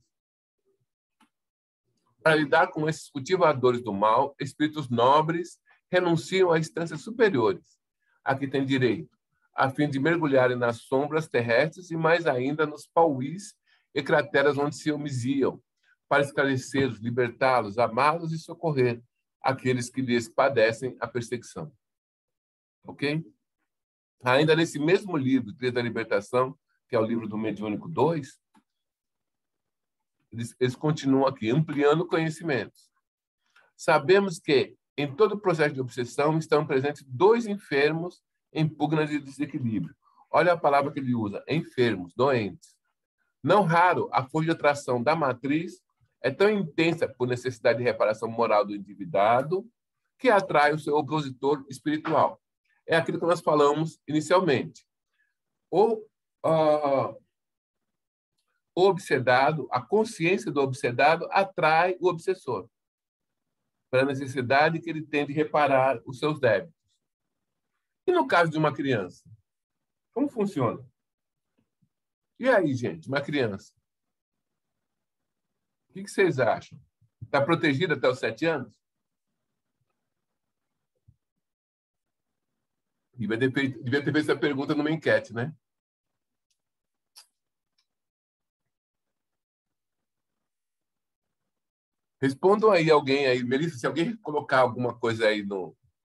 Para lidar com esses cultivadores do mal, espíritos nobres renunciam a instâncias superiores, a que têm direito, a fim de mergulharem nas sombras terrestres e mais ainda nos pauís e crateras onde se homiziam, para esclarecê-los, libertá-los, amá-los e socorrer aqueles que lhes padecem a perseguição. Ok? Ainda nesse mesmo livro, Trilha da Libertação, que é o livro do Mediúnico 2, eles continuam aqui, ampliando conhecimentos. Sabemos que, em todo o processo de obsessão, estão presentes dois enfermos em pugna de desequilíbrio. Olha a palavra que ele usa, enfermos, doentes. Não raro, a força de atração da matriz é tão intensa por necessidade de reparação moral do endividado que atrai o seu opositor espiritual. É aquilo que nós falamos inicialmente. O obsedado, a consciência do obsedado atrai o obsessor para a necessidade que ele tem de reparar os seus débitos. E no caso de uma criança? Como funciona? E aí, gente, uma criança? O que vocês acham? Está protegida até os 7 anos? Devia ter feito essa pergunta numa enquete, né? Respondam aí alguém aí. Melissa, se alguém colocar alguma coisa aí no...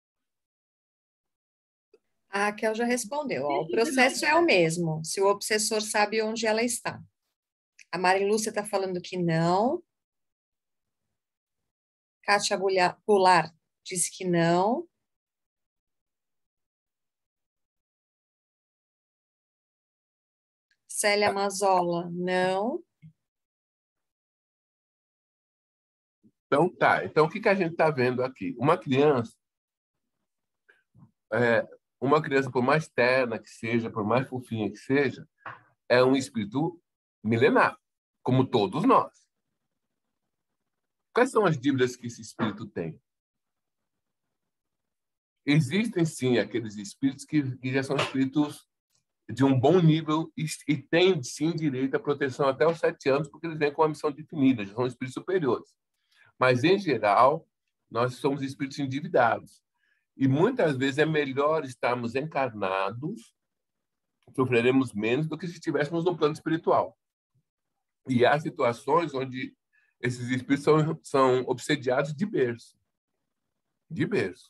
A Raquel já respondeu. Ó, o processo é o mesmo, se o obsessor sabe onde ela está. A Marilúcia está falando que não. Kátia Goulart disse que não. Célia Mazola, não. Então, tá. Então, o que a gente está vendo aqui? Uma criança, por mais terna que seja, por mais fofinha que seja, é um espírito milenar, como todos nós. Quais são as dívidas que esse espírito tem? Existem, sim, aqueles espíritos que já são espíritos de um bom nível e têm, sim, direito à proteção até os 7 anos, porque eles vêm com uma missão definida, já são espíritos superiores. Mas, em geral, nós somos espíritos endividados. E, muitas vezes, é melhor estarmos encarnados, sofreremos menos do que se estivéssemos no plano espiritual. E há situações onde esses espíritos são obsediados de berço. De berço.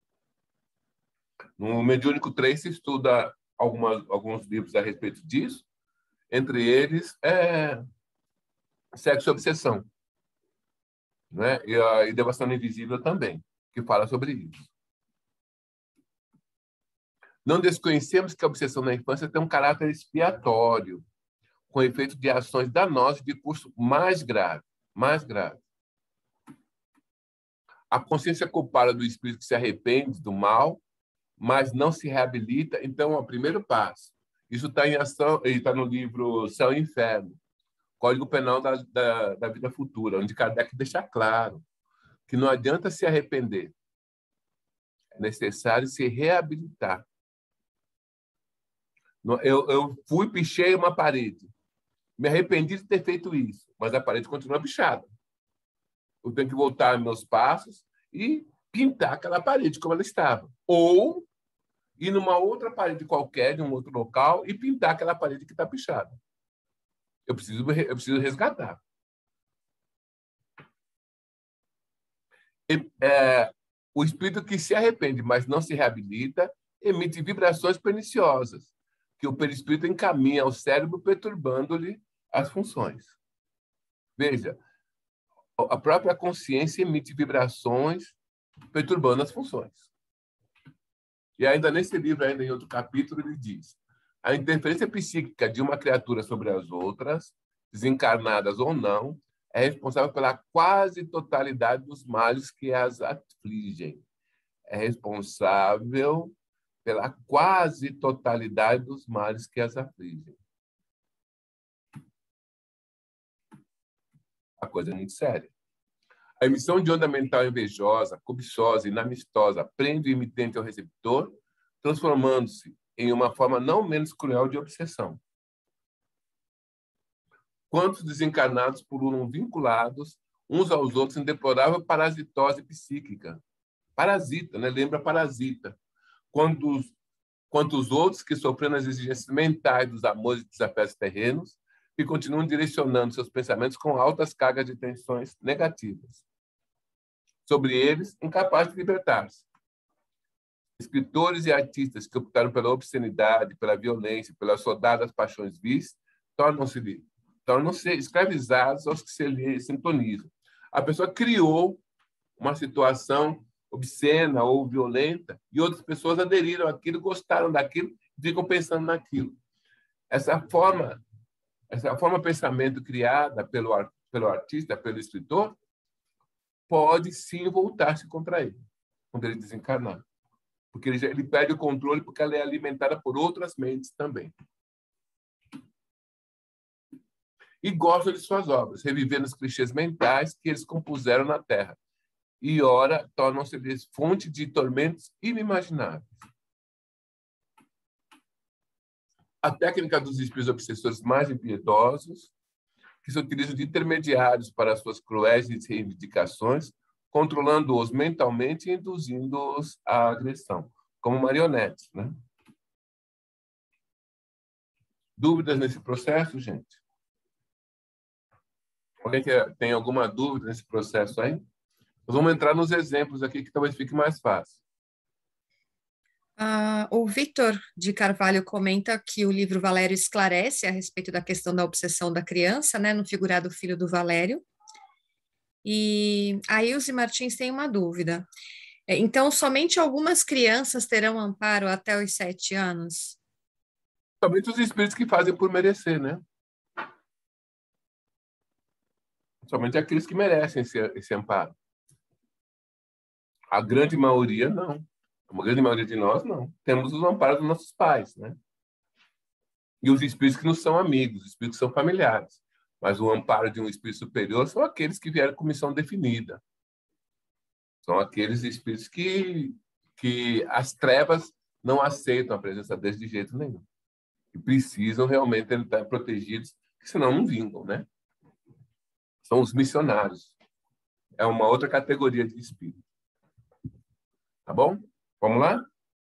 No Mediúnico 3 se estuda alguns livros a respeito disso, entre eles Sexo e Obsessão, né? E Devastação Invisível também, que fala sobre isso. Não desconhecemos que a obsessão na infância tem um caráter expiatório, com efeito de ações danosas de curso mais grave. A consciência culpada do espírito que se arrepende do mal, mas não se reabilita. Então, o primeiro passo. Isso está em ação, está no livro Céu e Inferno, Código Penal da Vida Futura, onde Kardec deixa claro que não adianta se arrepender. É necessário se reabilitar. Eu fui, pichei uma parede. Me arrependi de ter feito isso, mas a parede continua pichada. Eu tenho que voltar aos meus passos e pintar aquela parede como ela estava. Ou ir numa outra parede qualquer, de um outro local, e pintar aquela parede que está pichada. Eu preciso resgatar. O espírito que se arrepende, mas não se reabilita, emite vibrações perniciosas, que o perispírito encaminha ao cérebro, perturbando-lhe as funções. Veja, a própria consciência emite vibrações perturbando as funções. E ainda nesse livro, ainda em outro capítulo, ele diz: a interferência psíquica de uma criatura sobre as outras, desencarnadas ou não, é responsável pela quase totalidade dos males que as afligem. É responsável pela quase totalidade dos males que as afligem. A coisa é muito séria. A emissão de onda mental invejosa, cobiçosa, inamistosa prende o emitente ao receptor, transformando-se em uma forma não menos cruel de obsessão. Quantos desencarnados pululam vinculados uns aos outros em deplorável parasitose psíquica? Parasita, né? Lembra parasita. Quantos outros que sofrendo as exigências mentais dos amores e desafetos terrenos e continuam direcionando seus pensamentos com altas cargas de tensões negativas. Sobre eles, incapazes de libertar-se. Escritores e artistas que optaram pela obscenidade, pela violência, pelas sodadas paixões vis, tornam-se escravizados aos que se lhe sintonizam. A pessoa criou uma situação obscena ou violenta e outras pessoas aderiram àquilo, gostaram daquilo, ficam pensando naquilo. Essa forma de pensamento criada pelo artista, pelo escritor, pode sim voltar-se contra ele, quando ele desencarnar. Porque ele perde o controle porque ela é alimentada por outras mentes também. E gostam de suas obras, revivendo os clichês mentais que eles compuseram na Terra. E, ora, tornam-se fonte de tormentos inimagináveis. A técnica dos espíritos obsessores mais impiedosos, que se utilizam de intermediários para as suas cruéis reivindicações, controlando-os mentalmente e induzindo-os à agressão, como marionetes, né? Dúvidas nesse processo, gente? Alguém tem alguma dúvida nesse processo aí? Nós vamos entrar nos exemplos aqui que talvez fique mais fácil. O Vitor de Carvalho comenta que o livro Valério esclarece a respeito da questão da obsessão da criança, né, no figurado filho do Valério. E a Ilse Martins tem uma dúvida. Então, somente algumas crianças terão amparo até os 7 anos? Somente os espíritos que fazem por merecer, né? Somente aqueles que merecem esse amparo. A grande maioria, não. A grande maioria de nós, não. Temos os amparos dos nossos pais, né? E os espíritos que nos são amigos, os espíritos que são familiares. Mas o amparo de um espírito superior são aqueles que vieram com missão definida. São aqueles espíritos que as trevas não aceitam a presença deles de jeito nenhum. E precisam realmente estar protegidos, porque senão não vingam, né? São os missionários. É uma outra categoria de espírito. Tá bom? Vamos lá?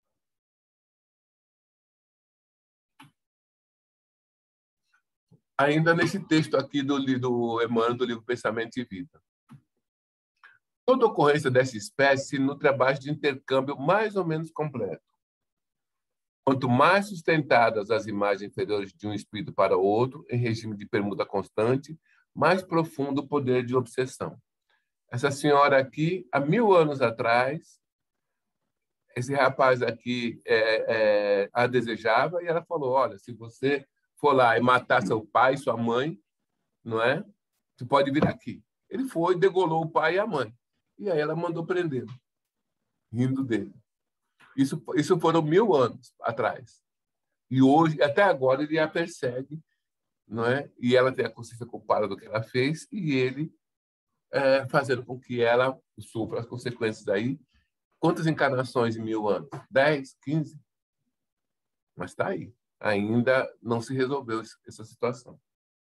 Ainda nesse texto aqui do Emmanuel, do livro Pensamento e Vida. Toda ocorrência dessa espécie se nutre à base de intercâmbio mais ou menos completo. Quanto mais sustentadas as imagens inferiores de um espírito para outro, em regime de permuta constante, mais profundo o poder de obsessão. Essa senhora aqui, há 1000 anos atrás, esse rapaz aqui a desejava e ela falou, olha, se você for lá e matar seu pai e sua mãe, não é? Você pode vir aqui. Ele foi, degolou o pai e a mãe. E aí ela mandou prender, rindo dele. Isso foram 1000 anos atrás. E hoje, até agora, ele a persegue, não é? E ela tem a consciência culpada do que ela fez e ele fazendo com que ela sofra as consequências aí. Quantas encarnações em 1000 anos? 10, 15? Mas está aí. Ainda não se resolveu essa situação.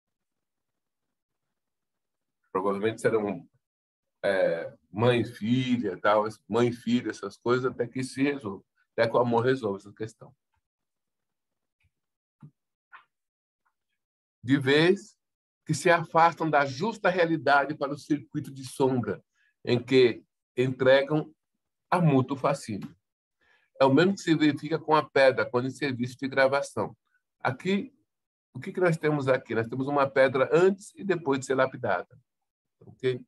Provavelmente serão mãe e filha, tal, mãe e filha, essas coisas, até que se resolva, até que o amor resolva essa questão. De vez que se afastam da justa realidade para o circuito de sombra, em que entregam a mútuo fascínio. É o mesmo que se verifica com a pedra, quando em serviço de gravação. Aqui, o que nós temos aqui? Nós temos uma pedra antes e depois de ser lapidada. Ok?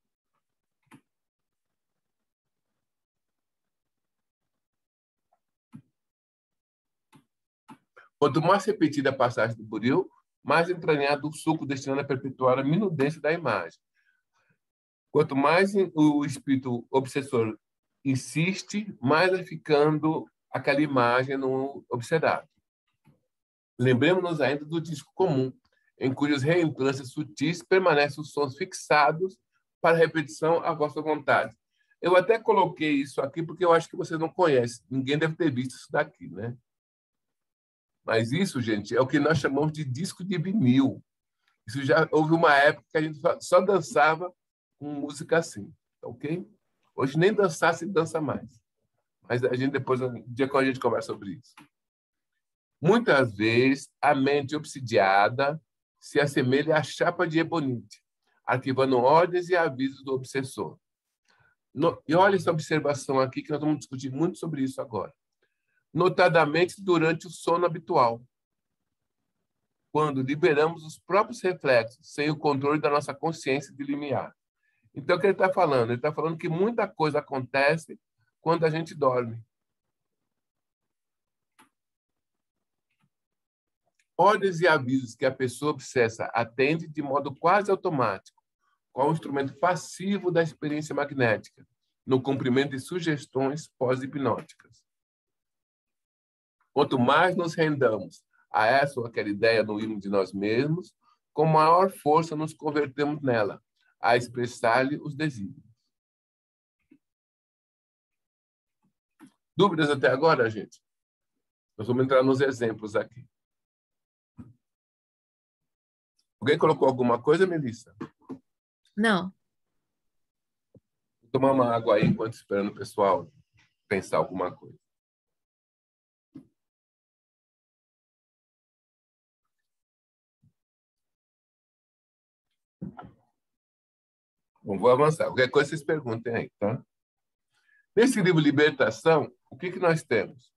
Quanto mais repetida a passagem do buril, mais entranhado o suco destinado a perpetuar a minudência da imagem. Quanto mais o espírito obsessor insiste, mais vai ficando aquela imagem no obsedado. Lembremos-nos ainda do disco comum, em cujas reentrâncias sutis permanecem os sons fixados para repetição à vossa vontade. Eu até coloquei isso aqui porque eu acho que vocês não conhecem. Ninguém deve ter visto isso daqui, né? Mas isso, gente, é o que nós chamamos de disco de vinil. Isso já houve uma época que a gente só dançava com música assim, ok? Hoje nem dançar se dança mais. Mas a gente depois, um dia quando a gente conversa sobre isso. Muitas vezes, a mente obsidiada se assemelha à chapa de ebonite, arquivando ordens e avisos do obsessor. E olha essa observação aqui, que nós vamos discutir muito sobre isso agora. Notadamente durante o sono habitual, quando liberamos os próprios reflexos, sem o controle da nossa consciência de limiar. Então, o que ele está falando? Ele está falando que muita coisa acontece quando a gente dorme. Ordens e avisos que a pessoa obsessa atende de modo quase automático, qual o instrumento passivo da experiência magnética, no cumprimento de sugestões pós-hipnóticas. Quanto mais nos rendamos a essa ou aquela ideia no ímã de nós mesmos, com maior força nos convertemos nela, a expressar-lhe os desígnios. Dúvidas até agora, gente? Nós vamos entrar nos exemplos aqui. Alguém colocou alguma coisa, Melissa? Não. Vou tomar uma água aí enquanto esperando o pessoal pensar alguma coisa. Bom, vou avançar. Qualquer coisa vocês perguntem aí, tá? Nesse livro Libertação, o que nós temos?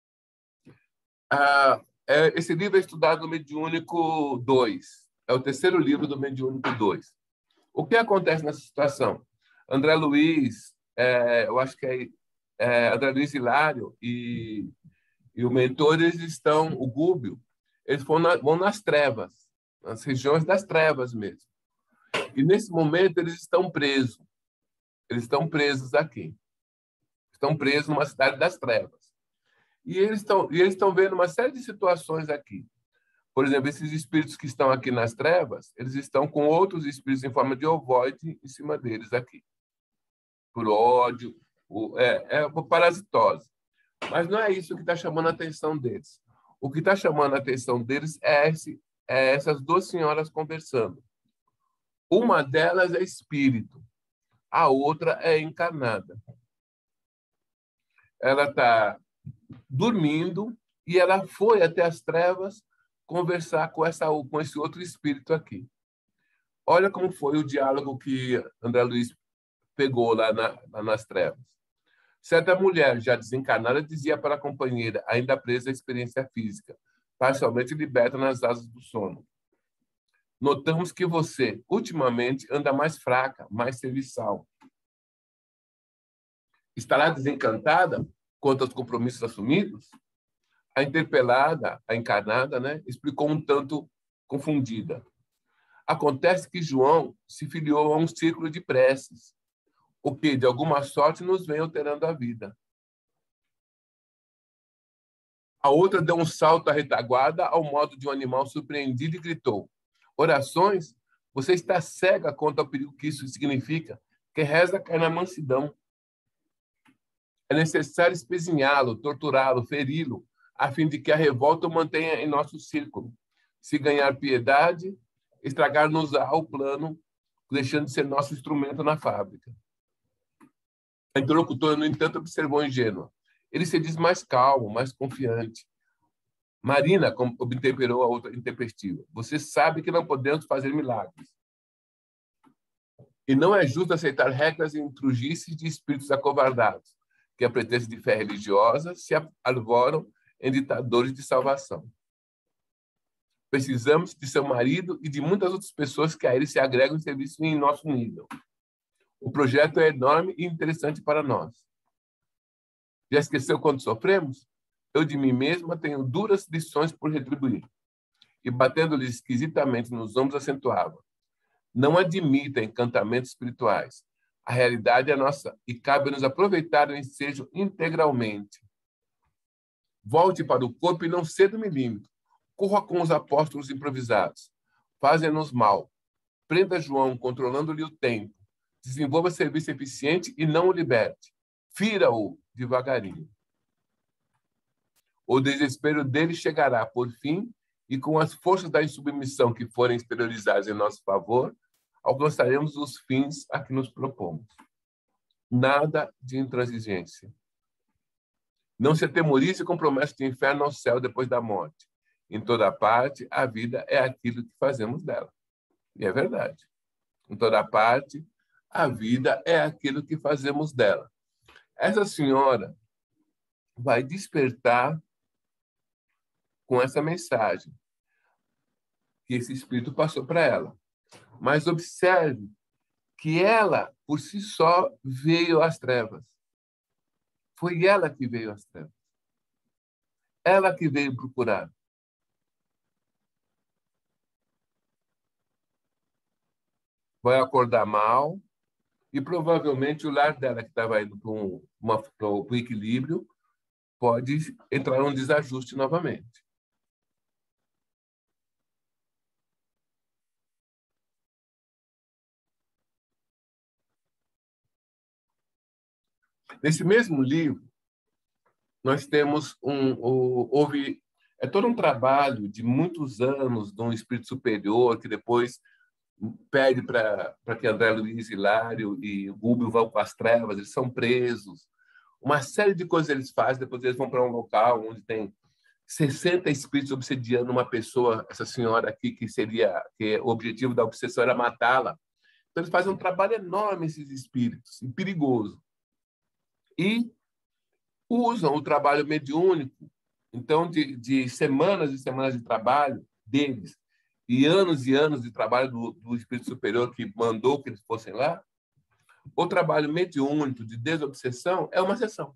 Esse livro é estudado no Mediúnico 2. É o terceiro livro do Mediúnico 2. O que acontece nessa situação? André Luiz, eu acho que André Luiz Hilário e o mentor, eles estão, o Gúbio, eles vão nas trevas, nas regiões das trevas mesmo. E, nesse momento, eles estão presos. Eles estão presos aqui. Estão presos numa cidade das trevas. E eles estão vendo uma série de situações aqui. Por exemplo, esses espíritos que estão aqui nas trevas, eles estão com outros espíritos em forma de ovoide em cima deles aqui. Por ódio, por parasitose. Mas não é isso que está chamando a atenção deles. O que está chamando a atenção deles é essas duas senhoras conversando. Uma delas é espírito, a outra é encarnada. Ela está dormindo e ela foi até as trevas conversar com esse outro espírito aqui. Olha como foi o diálogo que André Luiz pegou lá nas trevas. Certa mulher, já desencarnada, dizia para a companheira, ainda presa à experiência física, parcialmente liberta nas asas do sono: notamos que você, ultimamente, anda mais fraca, mais serviçal. Estará desencantada quanto aos compromissos assumidos? A interpelada, a encarnada, explicou um tanto confundida. Acontece que João se filiou a um círculo de preces, o que, de alguma sorte, nos vem alterando a vida. A outra deu um salto à retaguarda ao modo de um animal surpreendido e gritou: orações? Você está cega quanto ao perigo que isso significa? Quem reza cai na mansidão. É necessário espezinhá-lo, torturá-lo, feri-lo, a fim de que a revolta o mantenha em nosso círculo. Se ganhar piedade, estragar-nos-á o plano, deixando de ser nosso instrumento na fábrica. A interlocutora, no entanto, observou ingênua. Ele se diz mais calmo, mais confiante. Marina, como obtemperou a outra intempestiva, você sabe que não podemos fazer milagres. E não é justo aceitar regras e intrugices de espíritos acovardados, que, a pretexto de fé religiosa, se arvoram em ditadores de salvação. Precisamos de seu marido e de muitas outras pessoas que a ele se agregam em serviço em nosso nível. O projeto é enorme e interessante para nós. Já esqueceu quanto sofremos? Eu de mim mesma tenho duras lições por retribuir. E, batendo-lhe esquisitamente nos ombros, acentuava: não admita encantamentos espirituais. A realidade é nossa e cabe-nos aproveitar o ensejo integralmente. Volte para o corpo e não ceda um milímetro. Corra com os apóstolos improvisados. Fazem-nos mal. Prenda João, controlando-lhe o tempo. Desenvolva serviço eficiente e não o liberte. Fira-o devagarinho. O desespero dele chegará, por fim, e com as forças da insubmissão que forem exteriorizadas em nosso favor, alcançaremos os fins a que nos propomos. Nada de intransigência. Não se atemorize com promessa de inferno ao céu depois da morte. Em toda parte, a vida é aquilo que fazemos dela. E é verdade. Em toda parte, a vida é aquilo que fazemos dela. Essa senhora vai despertar com essa mensagem que esse espírito passou para ela. Mas observe que ela, por si só, veio às trevas. Foi ela que veio às trevas. Ela que veio procurar. Vai acordar mal e provavelmente o lar dela, que estava indo para o equilíbrio, pode entrar num desajuste novamente. Nesse mesmo livro, nós temos é todo um trabalho de muitos anos de um espírito superior que depois pede para que André Luiz, Hilário e Rubio vão para as trevas, eles são presos. Uma série de coisas eles fazem, depois eles vão para um local onde tem 60 espíritos obsediando uma pessoa, essa senhora aqui, que o objetivo da obsessão era matá-la. Então eles fazem um trabalho enorme, esses espíritos, e perigoso. E usam o trabalho mediúnico, então, de semanas e semanas de trabalho deles, e anos de trabalho do Espírito Superior que mandou que eles fossem lá. O trabalho mediúnico de desobsessão é uma sessão.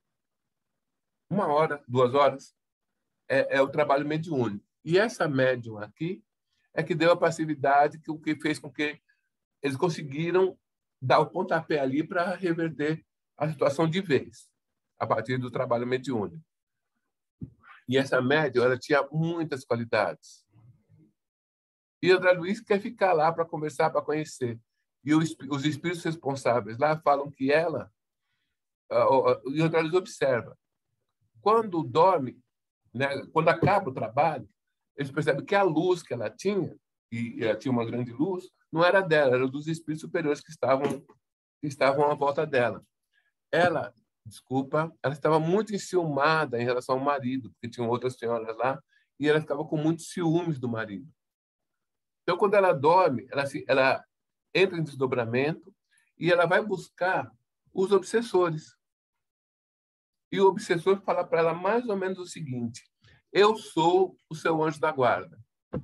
1 hora, 2 horas, é o trabalho mediúnico. E essa médium aqui é que deu a passividade, o que fez com que eles conseguiram dar o pontapé ali para reverter a situação de vez, a partir do trabalho mediúnico. E essa médium, ela tinha muitas qualidades. E André Luiz quer ficar lá para conversar, para conhecer. E os espíritos responsáveis lá falam que ela... E André Luiz observa. Quando dorme, né, quando acaba o trabalho, eles percebem que a luz que ela tinha, e ela tinha uma grande luz, não era dela, era dos espíritos superiores que estavam à volta dela. Ela estava muito enciumada em relação ao marido, porque tinham outras senhoras lá, e ela ficava com muitos ciúmes do marido. Então, quando ela dorme, ela entra em desdobramento e ela vai buscar os obsessores. E o obsessor fala para ela mais ou menos o seguinte: eu sou o seu anjo da guarda.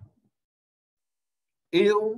Eu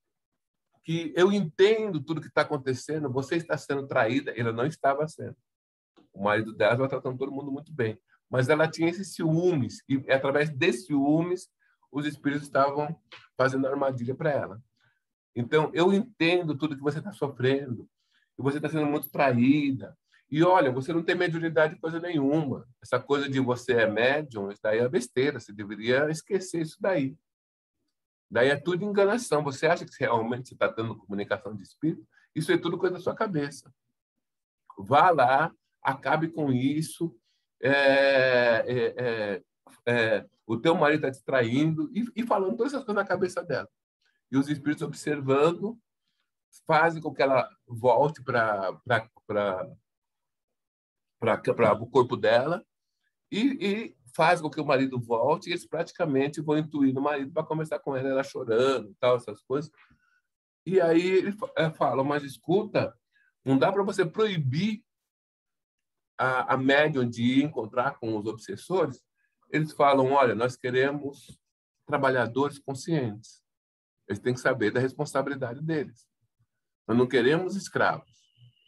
entendo tudo que está acontecendo, você está sendo traída. Ela não estava sendo. O marido dela estava tratando todo mundo muito bem. Mas ela tinha esses ciúmes, e através desses ciúmes, os espíritos estavam fazendo armadilha para ela. Então, eu entendo tudo que você está sofrendo, e você está sendo muito traída. E olha, você não tem mediunidade de coisa nenhuma. Essa coisa de você é médium, isso daí é besteira, você deveria esquecer isso daí. Daí é tudo enganação. Você acha que realmente você está dando comunicação de espírito? Isso é tudo coisa da sua cabeça. Vá lá, acabe com isso. O teu marido está te traindo e falando todas essas coisas na cabeça dela. E os espíritos observando fazem com que ela volte para o corpo dela e faz com que o marido volte, e eles praticamente vão intuir no marido para conversar com ela chorando, tal, essas coisas. E aí ele fala, mas escuta, não dá para você proibir a médium de ir encontrar com os obsessores. Eles falam, olha, nós queremos trabalhadores conscientes. Eles têm que saber da responsabilidade deles. Nós não queremos escravos.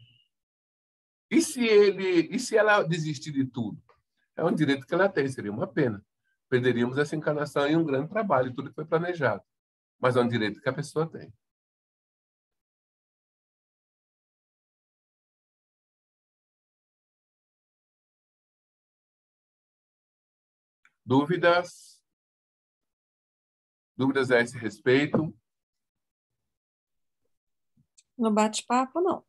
E se ela desistir de tudo? É um direito que ela tem, seria uma pena. Perderíamos essa encarnação e um grande trabalho, tudo que foi planejado. Mas é um direito que a pessoa tem. Dúvidas? Dúvidas a esse respeito? No bate-papo, não.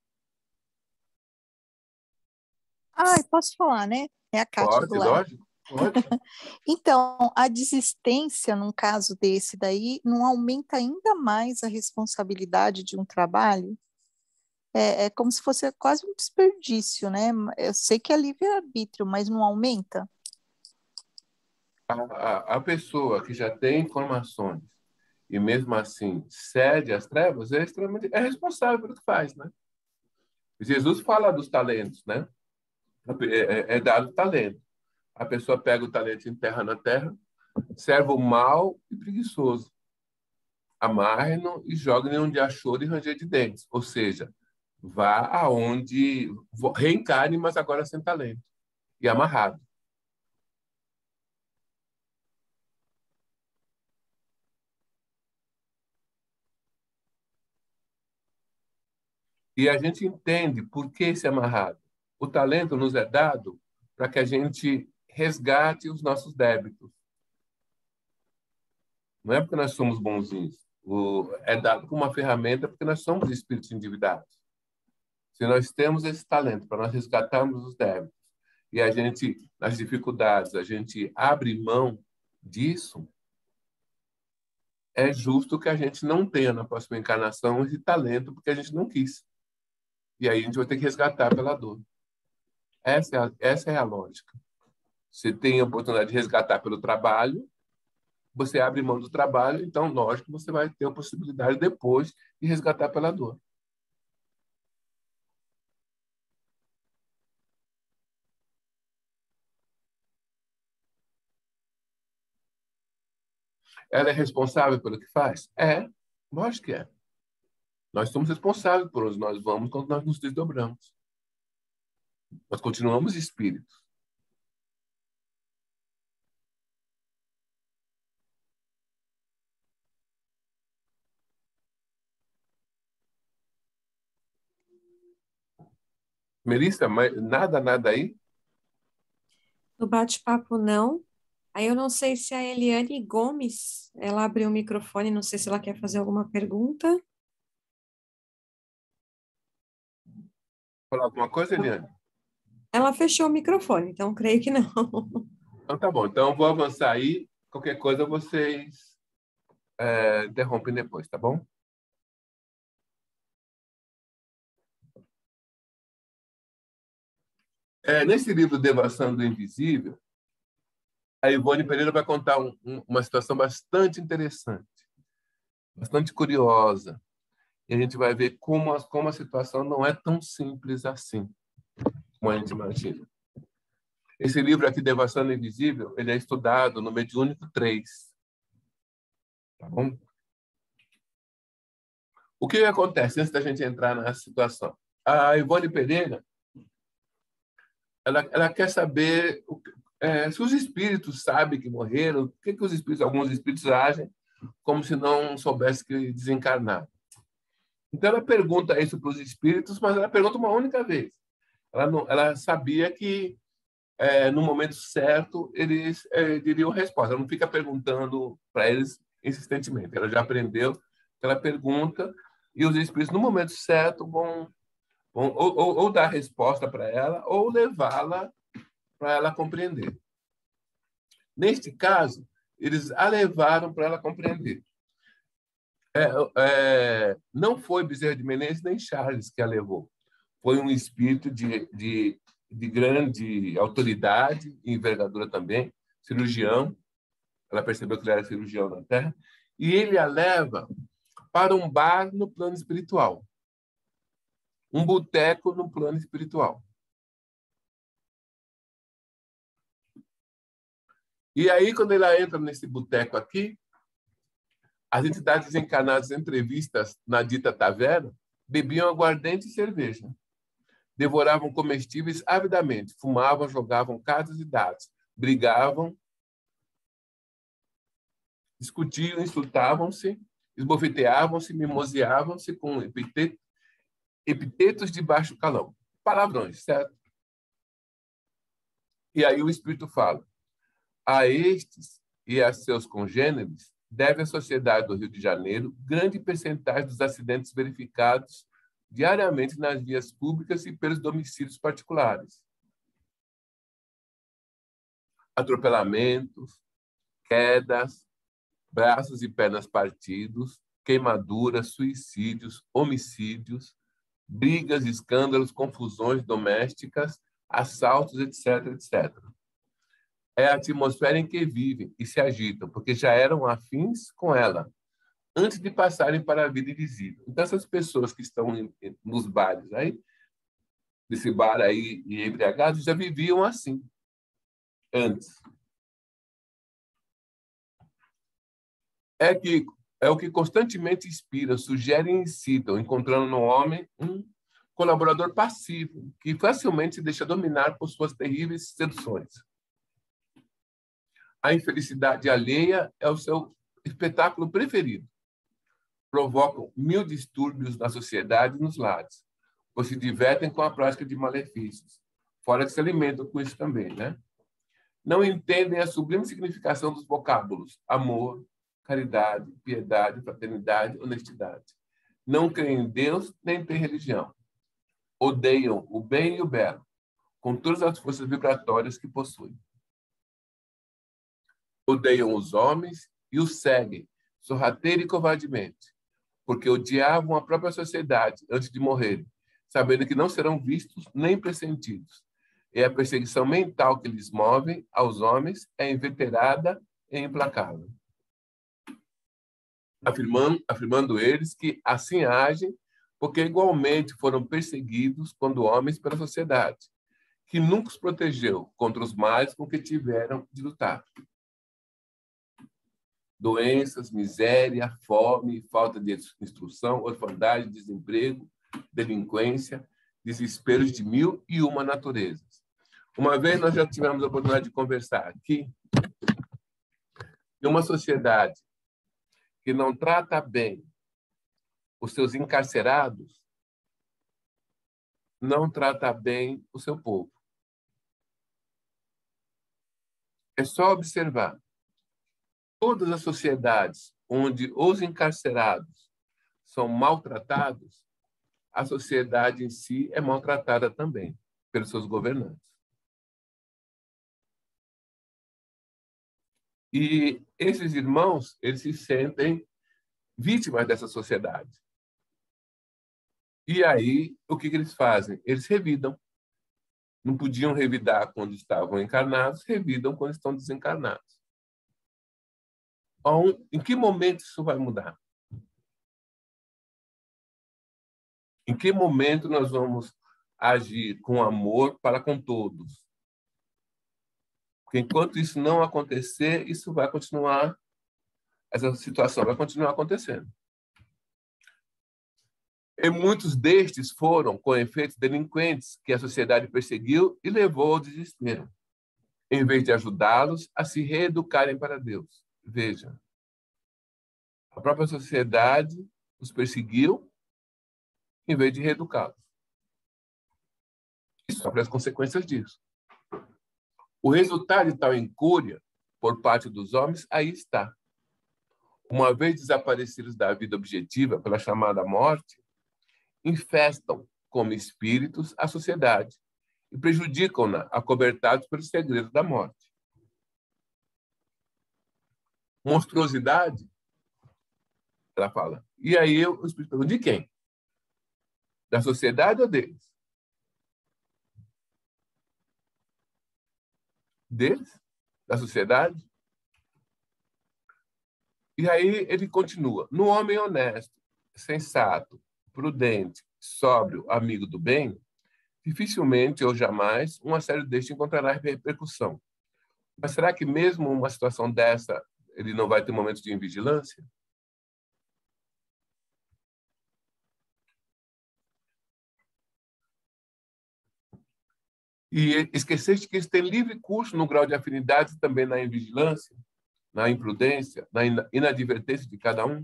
Posso falar, né? É a Kátia do lado. Lógico. Então, a desistência, num caso desse daí, não aumenta ainda mais a responsabilidade de um trabalho? É como se fosse quase um desperdício, né? Eu sei que é livre-arbítrio, mas não aumenta? A pessoa que já tem informações e mesmo assim cede às trevas é responsável pelo que faz, né? Jesus fala dos talentos, né? É dado talento. A pessoa pega o talento e enterra na terra, serve o mal e preguiçoso. Amarre-no e jogue-no onde há choro e ranger de dentes. Ou seja, vá aonde... Reencarne, mas agora sem talento. E amarrado. E a gente entende por que esse amarrado. O talento nos é dado para que a gente resgate os nossos débitos. Não é porque nós somos bonzinhos. É dado como uma ferramenta porque nós somos espíritos endividados. Se nós temos esse talento para nós resgatarmos os débitos e a gente, nas dificuldades, a gente abre mão disso, é justo que a gente não tenha na próxima encarnação esse talento porque a gente não quis. E aí a gente vai ter que resgatar pela dor. Essa é a lógica. Você tem a oportunidade de resgatar pelo trabalho, você abre mão do trabalho, então, lógico, você vai ter a possibilidade depois de resgatar pela dor. Ela é responsável pelo que faz? Lógico que é. Nós somos responsáveis por onde nós vamos quando nós nos desdobramos. Nós continuamos espíritos. Melissa, nada aí? No bate-papo, não. Aí eu não sei se a Eliane Gomes, ela abriu o microfone, não sei se ela quer fazer alguma pergunta. Falar alguma coisa, Eliane? Ela fechou o microfone, então creio que não. Então tá bom. Então eu vou avançar aí. Qualquer coisa vocês interrompem depois, tá bom? Nesse livro Devassando do Invisível, a Ivone Pereira vai contar uma situação bastante interessante, bastante curiosa. E a gente vai ver como a situação não é tão simples assim, como a gente imagina. Esse livro aqui, Devassando do Invisível, ele é estudado no Mediúnico 3. Tá bom? O que acontece antes da gente entrar nessa situação? A Ivone Pereira, ela quer saber se os espíritos sabem que morreram, por que os espíritos, alguns espíritos agem como se não soubessem que desencarnaram. Então ela pergunta isso para os espíritos, mas ela pergunta uma única vez. Ela sabia que no momento certo eles diriam resposta. Ela não fica perguntando para eles insistentemente. Ela já aprendeu que ela pergunta e os espíritos no momento certo vão ou dar resposta para ela ou levá-la para ela compreender. Neste caso, eles a levaram para ela compreender. Não foi Bezerra de Menezes nem Charles que a levou. Foi um espírito de grande autoridade e envergadura também, cirurgião. Ela percebeu que ele era cirurgião na Terra. E ele a leva para um bar no plano espiritual. Um boteco no plano espiritual. E aí, quando ela entra nesse boteco aqui, as entidades desencarnadas em entrevistas na dita taverna bebiam aguardente e cerveja. Devoravam comestíveis avidamente, fumavam, jogavam cartas e dados, brigavam, discutiam, insultavam-se, esbofeteavam-se, mimoseavam-se com epitetos de baixo calão. Palavrões, certo? E aí o Espírito fala: a estes e a seus congêneres deve a sociedade do Rio de Janeiro grande percentagem dos acidentes verificados diariamente nas vias públicas e pelos domicílios particulares. Atropelamentos, quedas, braços e pernas partidos, queimaduras, suicídios, homicídios, brigas, escândalos, confusões domésticas, assaltos, etc., etc. É a atmosfera em que vivem e se agitam, porque já eram afins com ela, antes de passarem para a vida invisível. Então, essas pessoas que estão nos bares aí, desse bar aí e embriagados, já viviam assim, antes. É o que constantemente inspira, sugere e incitam, encontrando no homem um colaborador passivo, que facilmente se deixa dominar por suas terríveis seduções. A infelicidade alheia é o seu espetáculo preferido. Provocam 1000 distúrbios na sociedade e nos lares, pois se divertem com a prática de malefícios, fora que se alimentam com isso também, né? Não entendem a sublime significação dos vocábulos amor, caridade, piedade, fraternidade, honestidade. Não creem em Deus nem têm religião. Odeiam o bem e o belo, com todas as forças vibratórias que possuem. Odeiam os homens e os seguem, sorrateira e covardemente, porque odiavam a própria sociedade antes de morrerem, sabendo que não serão vistos nem pressentidos. E a perseguição mental que lhes move aos homens é inveterada e implacável. Afirmando eles que assim agem porque igualmente foram perseguidos quando homens pela sociedade, que nunca os protegeu contra os males com que tiveram de lutar. Doenças, miséria, fome, falta de instrução, orfandade, desemprego, delinquência, desesperos de 1001 naturezas. Uma vez nós já tivemos a oportunidade de conversar aqui, em uma sociedade que não trata bem os seus encarcerados, não trata bem o seu povo. É só observar. Todas as sociedades onde os encarcerados são maltratados, a sociedade em si é maltratada também pelos seus governantes. E esses irmãos, eles se sentem vítimas dessa sociedade. E aí, o que eles fazem? Eles revidam. Não podiam revidar quando estavam encarnados, revidam quando estão desencarnados. Em que momento isso vai mudar? Em que momento nós vamos agir com amor para com todos? Porque enquanto isso não acontecer, isso vai continuar, essa situação vai continuar acontecendo. E muitos destes foram, com efeito, delinquentes que a sociedade perseguiu e levou ao desespero, em vez de ajudá-los a se reeducarem para Deus. Veja, a própria sociedade os perseguiu em vez de reeducá-los. E sofre as consequências disso. O resultado de tal incúria por parte dos homens aí está. Uma vez desaparecidos da vida objetiva pela chamada morte, infestam como espíritos a sociedade e prejudicam-na, acobertados pelos segredos da morte. Monstruosidade, ela fala. E aí o espírito pergunta, de quem? Da sociedade ou deles? Deles? Da sociedade? E aí ele continua. No homem honesto, sensato, prudente, sóbrio, amigo do bem, dificilmente ou jamais um assédio deste encontrará repercussão. Mas será que mesmo uma situação dessa ele não vai ter momentos de invigilância? E esqueceste que eles têm livre curso no grau de afinidade também na invigilância, na imprudência, na inadvertência de cada um?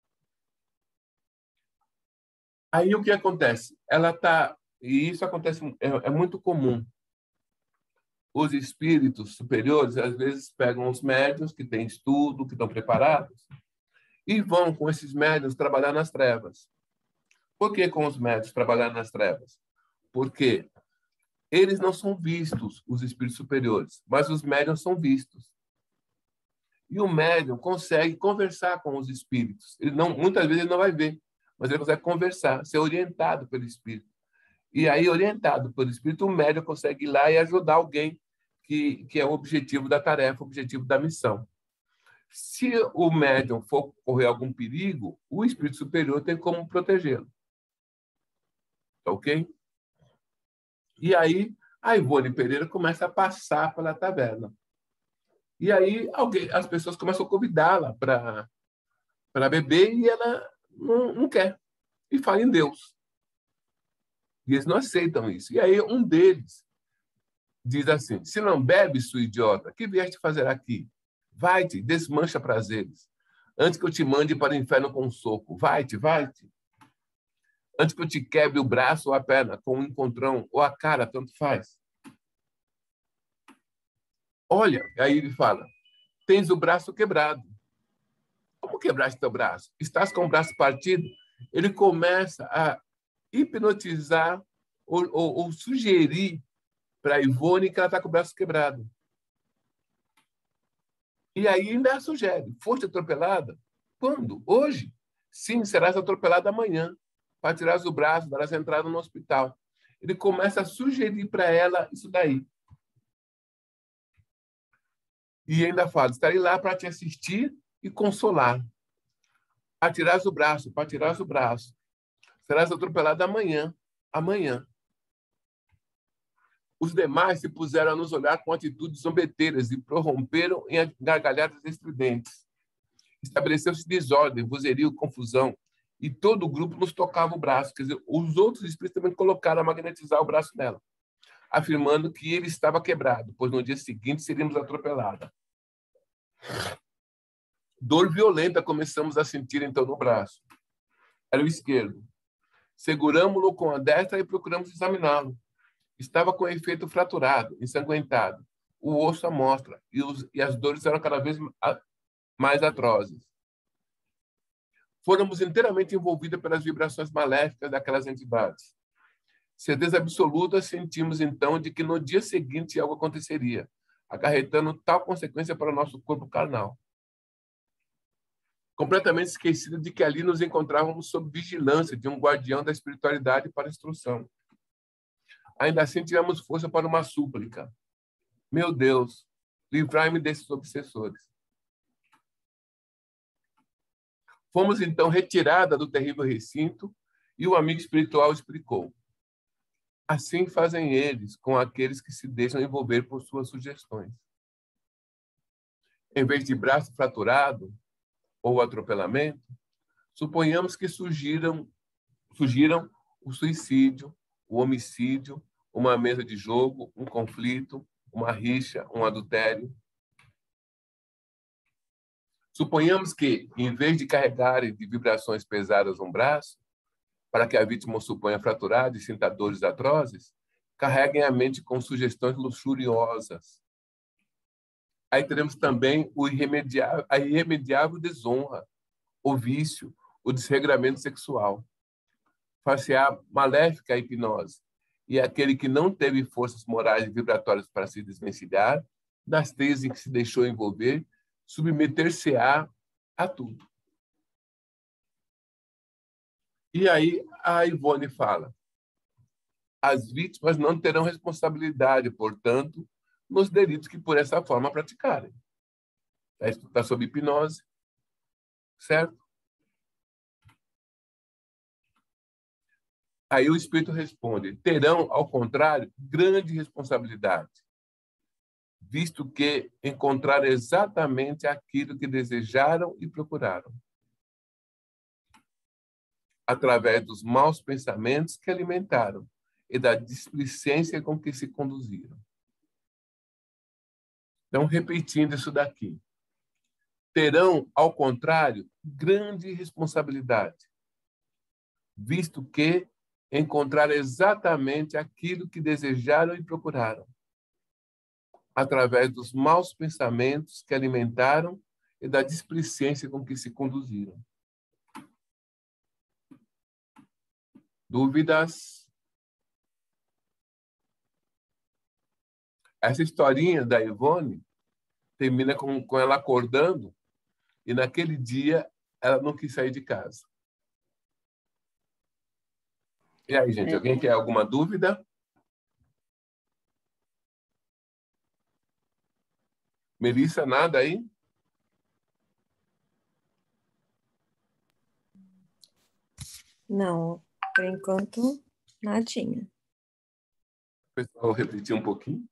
Aí o que acontece? E isso acontece, é muito comum. Os espíritos superiores, às vezes, pegam os médiuns que têm estudo, que estão preparados, e vão com esses médiuns trabalhar nas trevas. Por que com os médiuns trabalhar nas trevas? Porque eles não são vistos, os espíritos superiores, mas os médiuns são vistos. E o médium consegue conversar com os espíritos. Muitas vezes ele não vai ver, mas ele consegue conversar, ser orientado pelo espírito. E aí, orientado pelo espírito, o médium consegue ir lá e ajudar alguém que é o objetivo da tarefa, o objetivo da missão. Se o médium for correr algum perigo, o espírito superior tem como protegê-lo. Ok? E aí, a Ivone Pereira começa a passar pela taverna. E aí, as pessoas começam a convidá-la para beber e ela não quer. E fala em Deus. E eles não aceitam isso. E aí, um deles diz assim, se não bebe, sua idiota, que vieste fazer aqui? Vai-te, desmancha prazeres. Antes que eu te mande para o inferno com um soco. Vai-te, vai-te. Antes que eu te quebre o braço ou a perna com um encontrão ou a cara, tanto faz. Olha, aí ele fala, tens o braço quebrado. Como quebraste teu braço? Estás com o braço partido? Ele começa a hipnotizar ou sugerir para a Ivone que ela está com o braço quebrado. E aí ainda sugere, foste atropelada? Quando? Hoje? Sim, serás atropelada amanhã. Partirás o braço, darás entrada no hospital. Ele começa a sugerir para ela isso daí. E ainda fala, estarei lá para te assistir e consolar. Partirás o braço, partirás o braço. Serás atropelada amanhã. Amanhã. Os demais se puseram a nos olhar com atitudes zombeteiras e prorromperam em gargalhadas estridentes. Estabeleceu-se desordem, vozerio, confusão, e todo o grupo nos tocava o braço. Quer dizer, os outros espíritos também colocaram a magnetizar o braço dela, afirmando que ele estava quebrado, pois no dia seguinte seríamos atropeladas. Dor violenta começamos a sentir, então, no braço. Era o esquerdo. Seguramos-lo com a destra e procuramos examiná-lo. Estava com efeito fraturado, ensanguentado, o osso à mostra, e as dores eram cada vez mais atrozes. Fôramos inteiramente envolvidos pelas vibrações maléficas daquelas entidades. Certeza absoluta sentimos, então, de que no dia seguinte algo aconteceria, acarretando tal consequência para o nosso corpo carnal. Completamente esquecido de que ali nos encontrávamos sob vigilância de um guardião da espiritualidade para instrução. Ainda assim, tivemos força para uma súplica. Meu Deus, livrai-me desses obsessores. Fomos, então, retirada do terrível recinto e o amigo espiritual explicou. Assim fazem eles com aqueles que se deixam envolver por suas sugestões. Em vez de braço fraturado ou atropelamento, suponhamos que surgiram o suicídio, o homicídio, uma mesa de jogo, um conflito, uma rixa, um adultério. Suponhamos que, em vez de carregarem de vibrações pesadas um braço, para que a vítima o suponha fraturada e sinta dores atrozes, carreguem a mente com sugestões luxuriosas. Aí teremos também a irremediável desonra, o vício, o desregramento sexual. Far-se-á maléfica a hipnose, e aquele que não teve forças morais e vibratórias para se desvencilhar das teias em que se deixou envolver, submeter-se-á a tudo. E aí a Ivone fala, as vítimas não terão responsabilidade, portanto, nos delitos que por essa forma praticarem. Está sob hipnose, certo? Aí o Espírito responde, terão, ao contrário, grande responsabilidade, visto que encontraram exatamente aquilo que desejaram e procuraram, através dos maus pensamentos que alimentaram e da displicência com que se conduziram. Então, repetindo isso daqui. Terão, ao contrário, grande responsabilidade, visto que encontraram exatamente aquilo que desejaram e procuraram, através dos maus pensamentos que alimentaram e da displicência com que se conduziram. Dúvidas? Essa historinha da Ivone termina com ela acordando e naquele dia ela não quis sair de casa. E aí, gente, alguém tem alguma dúvida? Melissa, nada aí? Não, por enquanto, nadinha. Pessoal, vou repetir um pouquinho.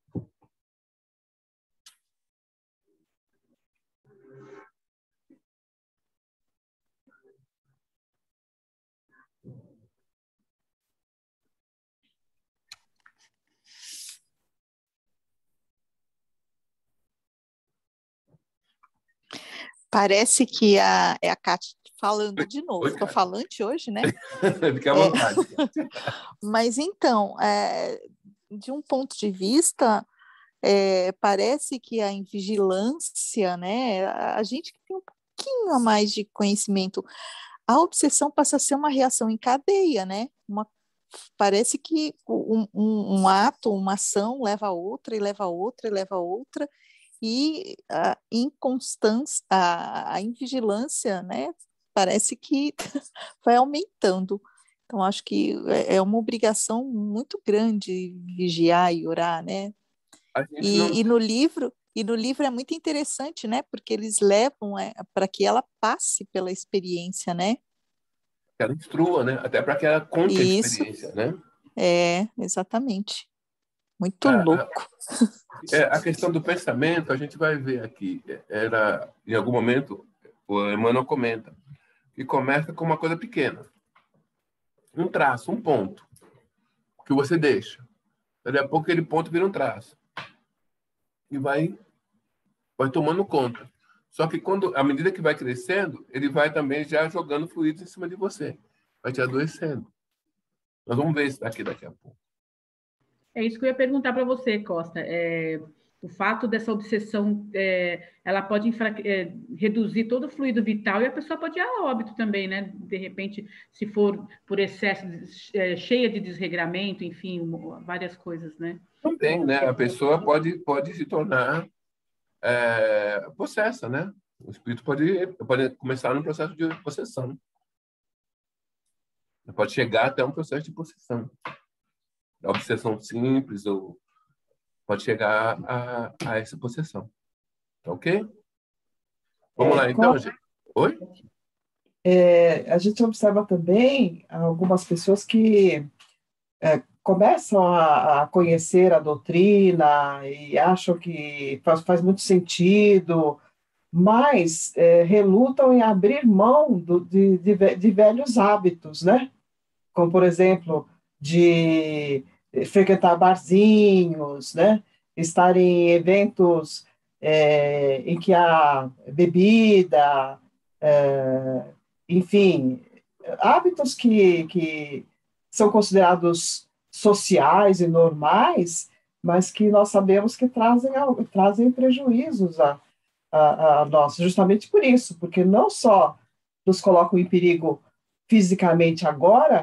Parece que é a Kátia falando de novo. Estou falante hoje, né? Fique à vontade. Mas, então, de um ponto de vista, parece que a invigilância, né? A gente que tem um pouquinho a mais de conhecimento, a obsessão passa a ser uma reação em cadeia, né? Parece que um ato, uma ação leva a outra, e leva a outra, e leva a outra, e a inconstância, a invigilância, né, parece que vai aumentando. Então, acho que é uma obrigação muito grande vigiar e orar, né? E no livro é muito interessante, né, porque eles levam para que ela passe pela experiência, né? Que ela instrua, né? Até para que ela conte a experiência, né? Exatamente. Muito louco. A questão do pensamento, a gente vai ver aqui. Em algum momento, o Emmanuel comenta que começa com uma coisa pequena. Um traço, um ponto, que você deixa. Daqui a pouco aquele ponto vira um traço. E vai tomando conta. Só que à medida que vai crescendo, ele vai também já jogando fluidos em cima de você. Vai te adoecendo. Nós vamos ver isso daqui a pouco. É isso que eu ia perguntar para você, Costa. O fato dessa obsessão, ela pode reduzir todo o fluido vital e a pessoa pode ir a óbito também, né? De repente, se for por excesso, cheia de desregramento, enfim, várias coisas, né? Também, né? A pessoa pode se tornar possessa, né? O espírito pode começar no processo de possessão. Pode chegar até um processo de possessão. A obsessão simples ou pode chegar a essa possessão. Tá ok? Vamos lá, então, gente. Oi? A gente observa também algumas pessoas que começam a conhecer a doutrina e acham que faz muito sentido, mas relutam em abrir mão de velhos hábitos, né? Como, por exemplo, de frequentar barzinhos, né? Estar em eventos em que há bebida, enfim, hábitos que são considerados sociais e normais, mas que nós sabemos que trazem prejuízos a nós, justamente por isso, porque não só nos colocam em perigo fisicamente agora,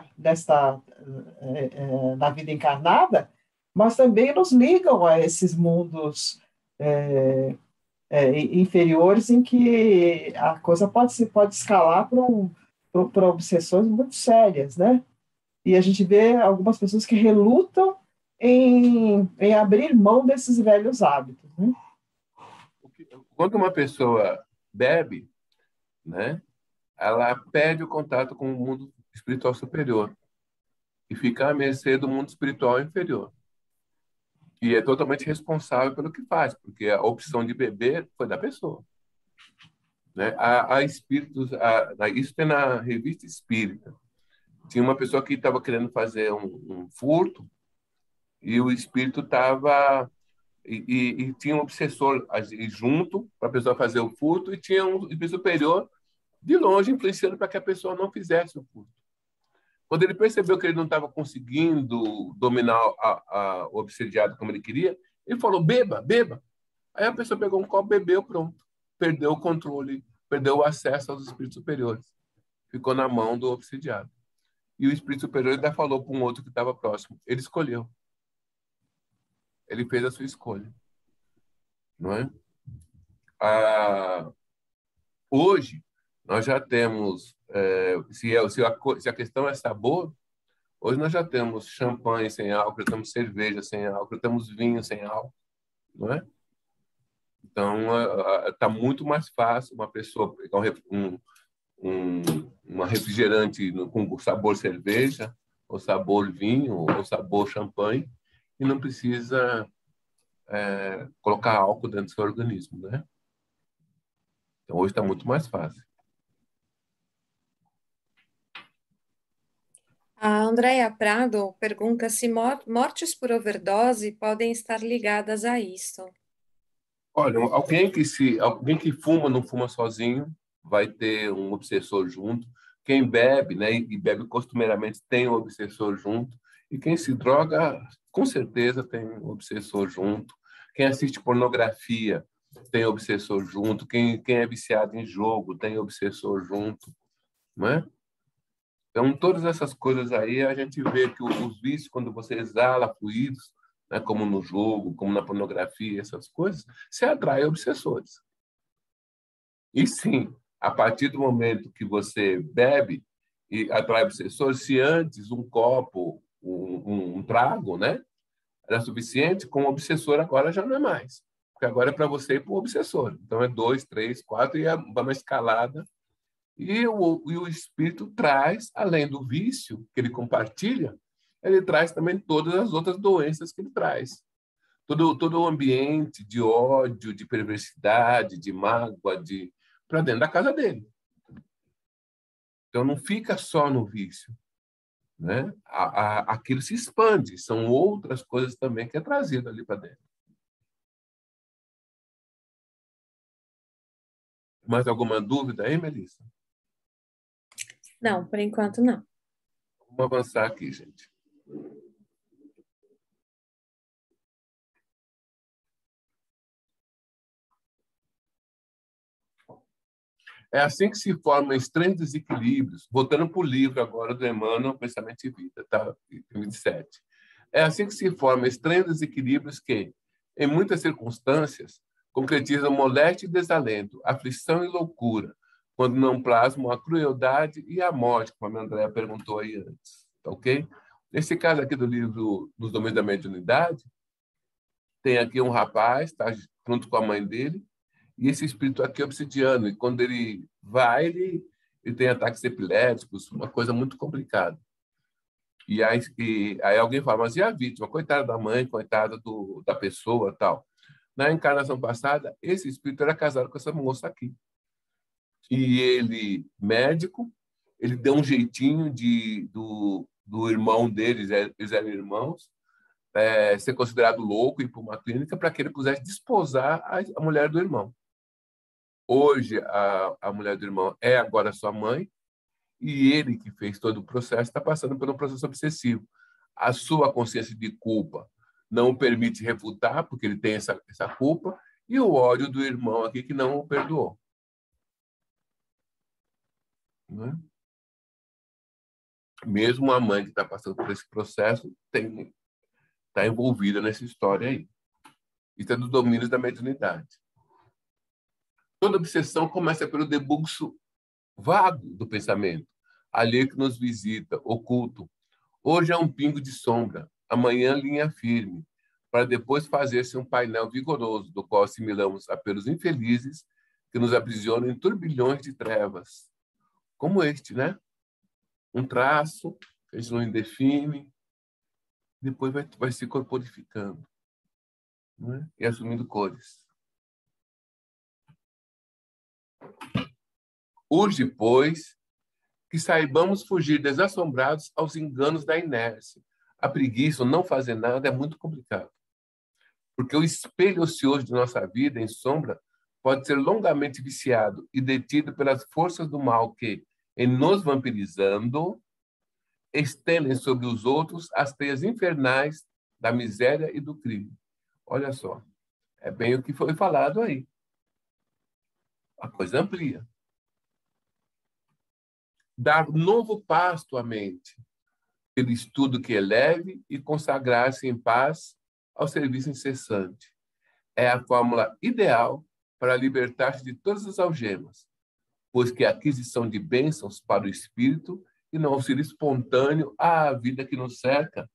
na vida encarnada, mas também nos ligam a esses mundos inferiores em que a coisa pode escalar para obsessões muito sérias, né? E a gente vê algumas pessoas que relutam em abrir mão desses velhos hábitos, né? Quando uma pessoa bebe, né, ela perde o contato com o mundo espiritual superior e fica à mercê do mundo espiritual inferior. E é totalmente responsável pelo que faz, porque a opção de beber foi da pessoa. Né? Há espíritos, isso tem na Revista Espírita. Tinha uma pessoa que estava querendo fazer um furto e o espírito estava... E tinha um obsessor junto para a pessoa fazer o furto e tinha um espírito superior de longe influenciando para que a pessoa não fizesse o furto. Quando ele percebeu que ele não estava conseguindo dominar o obsediado como ele queria, ele falou, beba, beba. Aí a pessoa pegou um copo, bebeu, pronto. Perdeu o controle, perdeu o acesso aos espíritos superiores. Ficou na mão do obsediado. E o espírito superior ainda falou para um outro que estava próximo. Ele escolheu. Ele fez a sua escolha. Não é? Hoje, nós já temos, se a questão é sabor, hoje nós já temos champanhe sem álcool, já temos cerveja sem álcool, já temos vinho sem álcool, não é? Então, está muito mais fácil uma pessoa pegar uma refrigerante com sabor cerveja, ou sabor vinho, ou sabor champanhe, e não precisa colocar álcool dentro do seu organismo, né? Então, hoje está muito mais fácil. A Andréia Prado pergunta se mortes por overdose podem estar ligadas a isso. Olha, alguém que fuma, não fuma sozinho, vai ter um obsessor junto. Quem bebe, né, e bebe costumeiramente, tem um obsessor junto. E quem se droga, com certeza, tem um obsessor junto. Quem assiste pornografia tem obsessor junto. Quem é viciado em jogo tem obsessor junto, não é? Então, todas essas coisas aí, a gente vê que os vícios, quando você exala fluidos, né, como no jogo, como na pornografia, essas coisas, se atrai obsessores. E sim, a partir do momento que você bebe e atrai obsessores, se antes um copo, um trago, né, era suficiente, com o obsessor agora já não é mais. Porque agora é para você ir para o obsessor. Então, é 2, 3, 4 e vai uma escalada. E o espírito traz, além do vício que ele compartilha, ele traz também todas as outras doenças que ele traz. Todo o ambiente de ódio, de perversidade, de mágoa, para dentro da casa dele. Então, não fica só no vício, né? Aquilo se expande, são outras coisas também que é trazido ali para dentro. Mais alguma dúvida aí, Melissa? Não, por enquanto não. Vamos avançar aqui, gente. É assim que se formam estranhos desequilíbrios, voltando para o livro agora do Emmanuel, Pensamento e Vida, tá? 27. É assim que se formam estranhos desequilíbrios que, em muitas circunstâncias, concretizam moléstia e desalento, aflição e loucura, quando não plasmam a crueldade e a morte, como a Andréa perguntou aí antes. Tá ok? Nesse caso aqui do livro Dos Domínios da Mediunidade, tem aqui um rapaz, está junto com a mãe dele, e esse espírito aqui é obsidiano, e quando ele vai, ele tem ataques epilépticos, uma coisa muito complicada. E aí alguém fala, mas e a vítima? Coitada da mãe, coitada da pessoa, tal. Na encarnação passada, esse espírito era casado com essa moça aqui. E ele, médico, ele deu um jeitinho do irmão deles, eles eram irmãos, ser considerado louco e ir para uma clínica para que ele pudesse desposar a mulher do irmão. Hoje, a mulher do irmão é agora sua mãe, e ele, que fez todo o processo, está passando por um processo obsessivo. A sua consciência de culpa não o permite refutar, porque ele tem essa culpa, e o ódio do irmão aqui que não o perdoou. Não é? Mesmo a mãe que está passando por esse processo está envolvida nessa história aí. Isso é dos domínios da mediunidade. Toda obsessão começa pelo debulço vago do pensamento, ali que nos visita, oculto. Hoje é um pingo de sombra, amanhã linha firme, para depois fazer-se um painel vigoroso, do qual assimilamos apelos infelizes que nos aprisionam em turbilhões de trevas. Como este, né? Um traço que a gente não define, depois vai se corporificando, né? E assumindo cores. Urge, pois, que saibamos fugir desassombrados aos enganos da inércia. A preguiça, o não fazer nada, é muito complicado. Porque o espelho ocioso de nossa vida, em sombra, pode ser longamente viciado e detido pelas forças do mal que, em nos vampirizando, estendem sobre os outros as teias infernais da miséria e do crime. Olha só, é bem o que foi falado aí. A coisa amplia. Dar novo pasto à mente, pelo estudo que eleve e consagrar-se em paz ao serviço incessante. É a fórmula ideal para libertar-se de todas as algemas, pois que a aquisição de bênçãos para o espírito e no auxílio espontâneo à vida que nos cerca.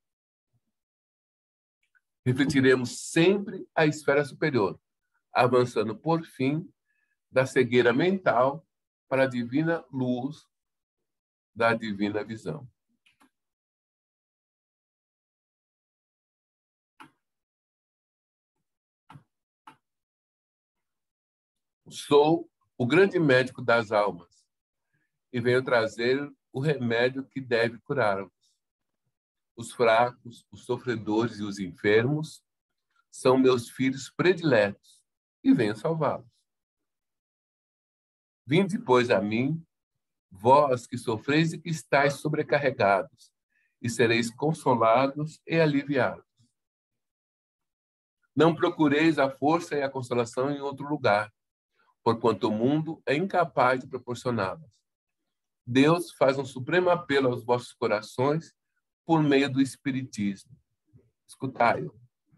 Refletiremos sempre a esfera superior, avançando, por fim, da cegueira mental para a divina luz da divina visão. Sou o grande médico das almas e venho trazer o remédio que deve curá-los. Os fracos, os sofredores e os enfermos são meus filhos prediletos e venho salvá-los. Vinde, pois, a mim, vós que sofreis e que estáis sobrecarregados, e sereis consolados e aliviados. Não procureis a força e a consolação em outro lugar, porquanto o mundo é incapaz de proporcioná-las. Deus faz um supremo apelo aos vossos corações por meio do Espiritismo. Escutai-o.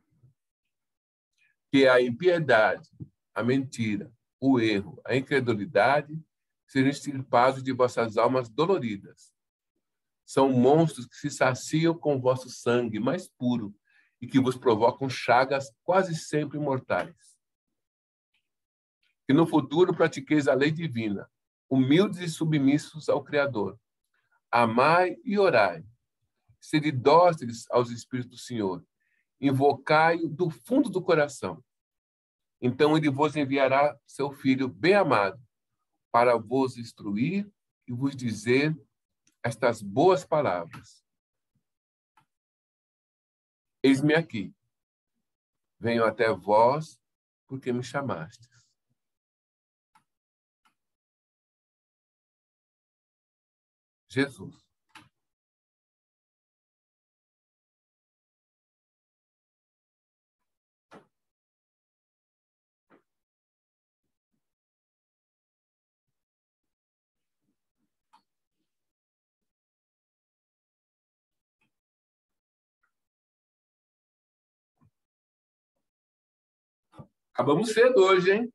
Que a impiedade, a mentira, o erro, a incredulidade sejam extirpados de vossas almas doloridas. São monstros que se saciam com o vosso sangue mais puro e que vos provocam chagas quase sempre mortais. Que no futuro pratiqueis a lei divina, humildes e submissos ao Criador. Amai e orai. Sede dóceis aos Espíritos do Senhor. Invocai-o do fundo do coração. Então ele vos enviará seu Filho bem-amado para vos instruir e vos dizer estas boas palavras. Eis-me aqui. Venho até vós porque me chamastes. Jesus. Acabamos cedo hoje, hein?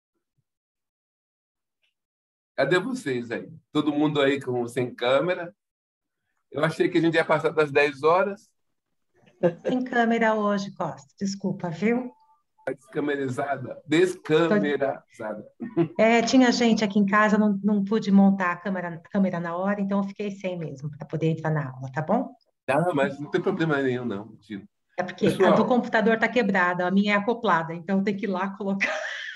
Cadê vocês aí? Todo mundo aí sem câmera? Eu achei que a gente ia passar das 10 horas. Sem câmera hoje, Costa. Desculpa, viu? Descamerizada. Descamerizada. Tinha gente aqui em casa, não pude montar a câmera na hora, então eu fiquei sem mesmo, para poder entrar na aula, tá bom? Não, mas não tem problema nenhum, não. É porque Pessoal, a do computador está quebrada, a minha é acoplada, então tem que ir lá colocar.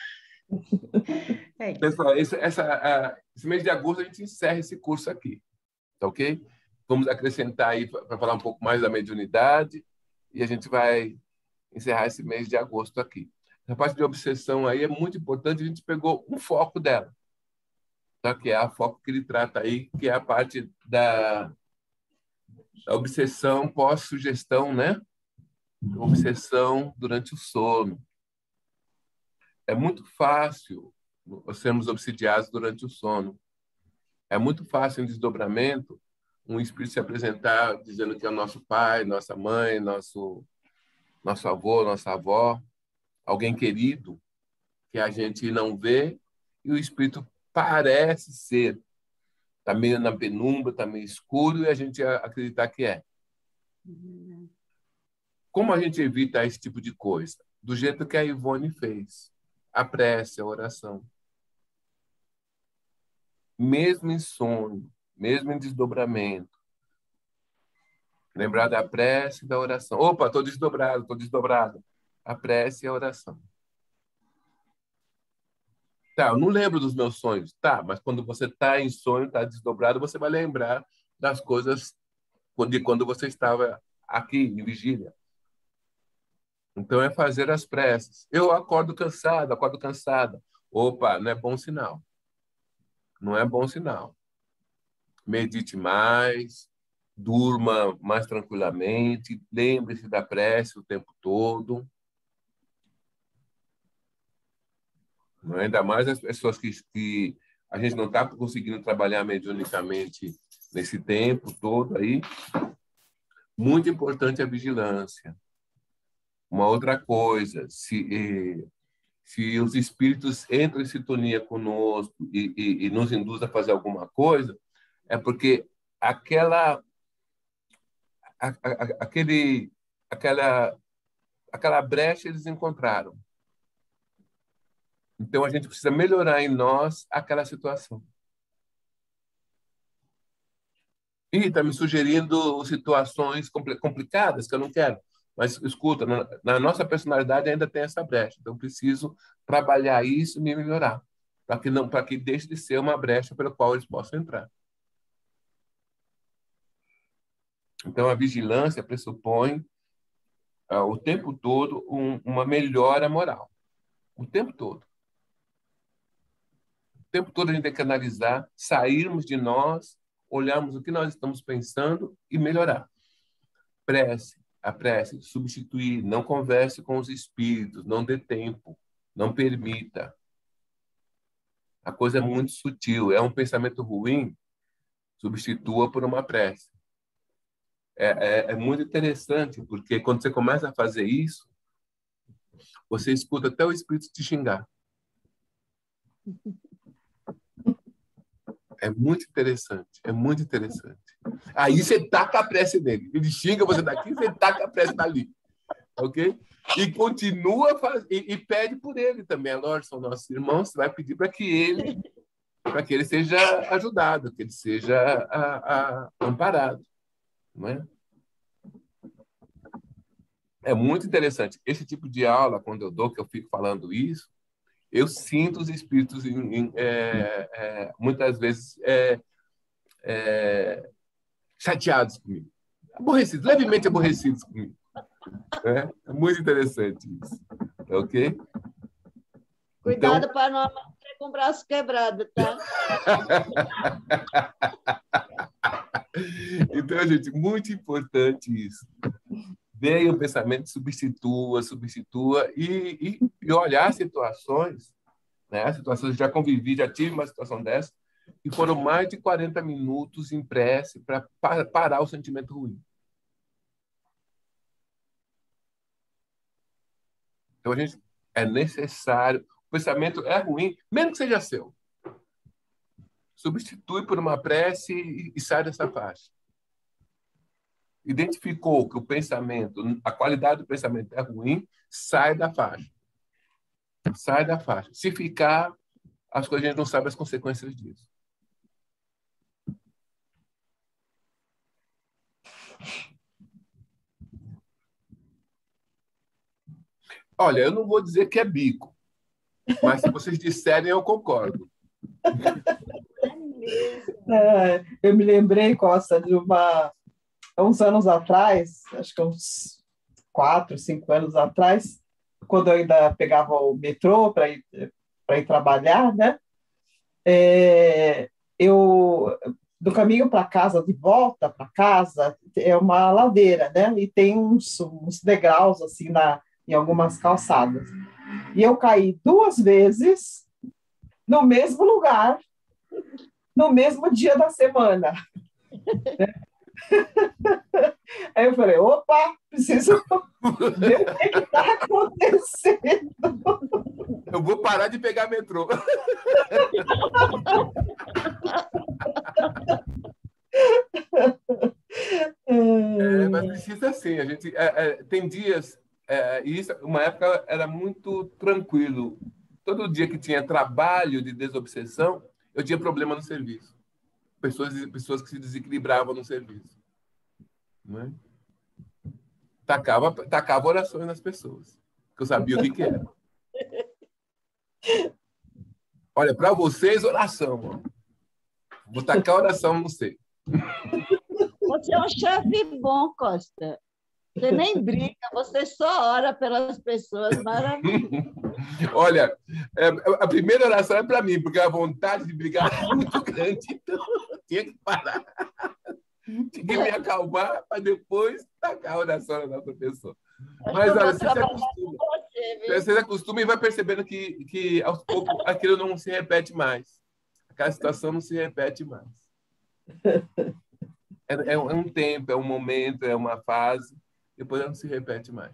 É isso. Pessoal, esse mês de agosto a gente encerra esse curso aqui, tá ok? Vamos acrescentar aí para falar um pouco mais da mediunidade e a gente vai encerrar esse mês de agosto aqui. A parte de obsessão aí é muito importante, a gente pegou um foco dela, tá? Que é a foco que ele trata aí, que é a parte da obsessão pós-sugestão, né? Obsessão durante o sono. É muito fácil sermos obsidiados durante o sono. É muito fácil em desdobramento um espírito se apresentar dizendo que é o nosso pai, nossa mãe, nosso avô, nossa avó, alguém querido que a gente não vê e o espírito parece ser. Está meio na penumbra, está meio escuro e a gente acreditar que é. Como a gente evita esse tipo de coisa? Do jeito que a Ivone fez. A prece, a oração. Mesmo em sonho, mesmo em desdobramento. Lembrar da prece e da oração. Opa, estou desdobrado, estou desdobrado. A prece e a oração. Tá, eu não lembro dos meus sonhos. Tá, mas quando você está em sonho, está desdobrado, você vai lembrar das coisas de quando você estava aqui, em vigília. Então, é fazer as preces. Eu acordo cansado, acordo cansada. Opa, não é bom sinal. Não é bom sinal. Medite mais, durma mais tranquilamente, lembre-se da prece o tempo todo. Ainda mais as pessoas que a gente não está conseguindo trabalhar mediunicamente nesse tempo todo aí. Muito importante a vigilância. Uma outra coisa, se os espíritos entram em sintonia conosco e nos induzem a fazer alguma coisa, é porque aquela brecha eles encontraram. Então, a gente precisa melhorar em nós aquela situação. E está me sugerindo situações complicadas que eu não quero. Mas, escuta, na nossa personalidade ainda tem essa brecha. Então, preciso trabalhar isso e me melhorar, para que deixe de ser uma brecha pela qual eles possam entrar. Então, a vigilância pressupõe o tempo todo uma melhora moral. O tempo todo. O tempo todo a gente tem que analisar, sairmos de nós, olharmos o que nós estamos pensando e melhorar. A prece, substituir, não converse com os espíritos, não dê tempo, não permita. A coisa é muito sutil. É um pensamento ruim, substitua por uma prece. É muito interessante, porque quando você começa a fazer isso, você escuta até o espírito te xingar. É muito interessante, é muito interessante. Aí você taca a prece nele. Ele xinga você daqui, você taca a prece dali. Ok? E continua e pede por ele também. Lógico, são nossos irmãos, você vai pedir para que ele seja ajudado, que ele seja amparado. Não é? É muito interessante. Esse tipo de aula, quando eu dou, que eu fico falando isso, eu sinto os espíritos muitas vezes chateados comigo, aborrecidos, levemente aborrecidos comigo. É muito interessante isso, ok? Cuidado então... para não amanhecer com o braço quebrado, tá? Então, gente, muito importante isso. Veja o pensamento, substitua e olhar situações, né? Situações, já convivi, já tive uma situação dessa, e foram mais de 40 minutos em prece para parar o sentimento ruim. Então, É necessário. O pensamento é ruim, mesmo que seja seu. Substitui por uma prece e sai dessa faixa. Identificou que o pensamento, a qualidade do pensamento é ruim, sai da faixa. Sai da faixa. Se ficar, as coisas a gente não sabe as consequências disso. Olha, eu não vou dizer que é bico, mas se vocês disserem, eu concordo. Eu me lembrei, Costa, de uns anos atrás, acho que uns 4, 5 anos atrás, quando eu ainda pegava o metrô para ir trabalhar, né? Do caminho para casa, de volta para casa, é uma ladeira, né? E tem uns degraus assim em algumas calçadas. E eu caí 2 vezes no mesmo lugar, no mesmo dia da semana. Aí eu falei, opa, preciso ver o que está acontecendo. Eu vou parar de pegar metrô. Mas precisa assim. A gente tem dias... e isso, uma época era muito tranquilo. Todo dia que tinha trabalho de desobsessão, eu tinha problema no serviço. Pessoas que se desequilibravam no serviço. Né? Tacava orações nas pessoas, que eu sabia o que era. Olha, para vocês, oração. Ó. Vou tacar oração no você. Você é um chefe bom, Costa. Você nem briga, você só ora pelas pessoas. Maravilhoso. Olha, a primeira oração é para mim, porque a vontade de brigar é muito grande, então eu tinha que parar. Tinha que me acalmar para depois tacar a oração na nossa pessoa. Mas olha, você se acostuma e vai percebendo que aos poucos aquilo não se repete mais. Aquela situação não se repete mais. É um tempo, é um momento, é uma fase, depois não se repete mais.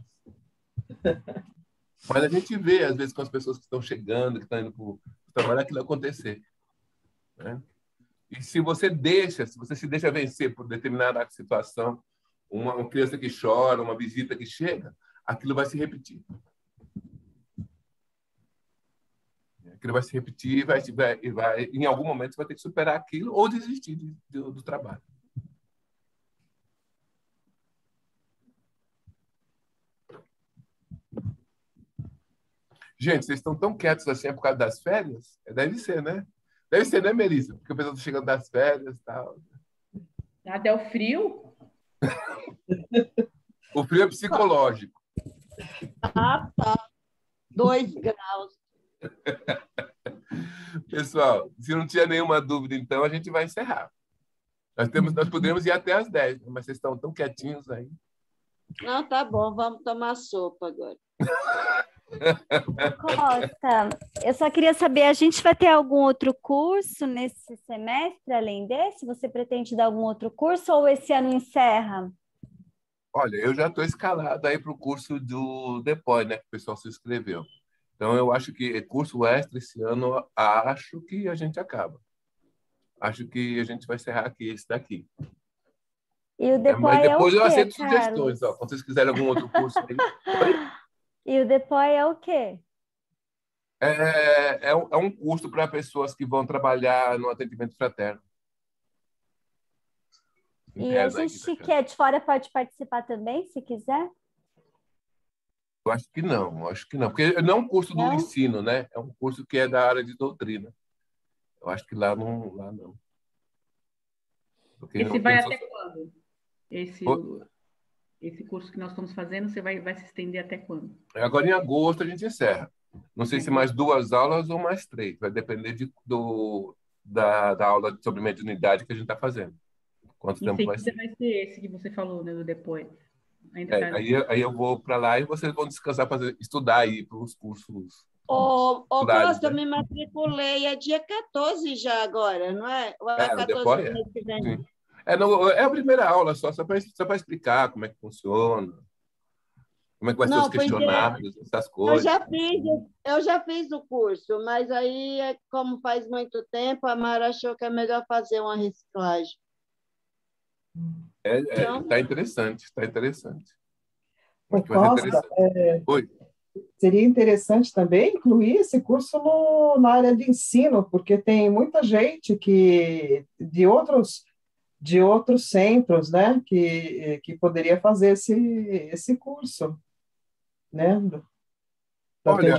Mas a gente vê, às vezes, com as pessoas que estão chegando, que estão indo para o trabalho, aquilo acontecer. Né? E se você se deixa vencer por determinada situação, uma criança que chora, uma visita que chega, aquilo vai se repetir. Aquilo vai se repetir e vai, em algum momento você vai ter que superar aquilo ou desistir do trabalho. Gente, vocês estão tão quietos assim por causa das férias? Deve ser, né? Deve ser, né, Melissa? Porque o pessoal está chegando das férias e tal. Até o frio? O frio é psicológico. Ah, tá. 2 graus. Pessoal, se não tinha nenhuma dúvida, então, a gente vai encerrar. Nós podemos ir até às 10, mas vocês estão tão quietinhos aí. Não, tá bom. Vamos tomar sopa agora. Costa, eu só queria saber, a gente vai ter algum outro curso nesse semestre, além desse? Você pretende dar algum outro curso ou esse ano encerra? Olha, eu já estou escalado aí para o curso do Depois, né? Que o pessoal se inscreveu. Então, eu acho que curso extra esse ano, acho que a gente acaba. Acho que a gente vai encerrar aqui esse daqui. E o Depois mas depois é o eu aceito quê, sugestões. Ó, quando vocês quiserem algum outro curso aí. E o Depois é o quê? É um curso para pessoas que vão trabalhar no atendimento fraterno. E a gente que é de fora pode participar também, se quiser? Eu acho que não, porque não é um curso do ensino, né? É um curso que é da área de doutrina. Eu acho que lá não. Porque esse vai até quando? Esse curso que nós estamos fazendo, você vai se estender até quando? Agora, em agosto, a gente encerra. Não sei se mais 2 aulas ou mais 3. Vai depender da aula sobre mediunidade que a gente está fazendo. Quanto tempo vai ser? Vai ser esse que você falou, né, do Depois. Aí eu vou para lá e vocês vão descansar, estudar aí para os cursos. Costa, né? Me matriculei. É dia 14 já agora, não é? Ou é 14 Depois, sim. É a primeira aula só para explicar como é que funciona. Como é que vai ser os questionários, essas coisas? Eu já fiz o curso, mas aí, como faz muito tempo, a Mara achou que é melhor fazer uma reciclagem. Tá interessante, está interessante. Acho que vai ser interessante. Oi. Seria interessante também incluir esse curso na área de ensino, porque tem muita gente de outros centros, né, que poderia fazer esse curso, né? Olha,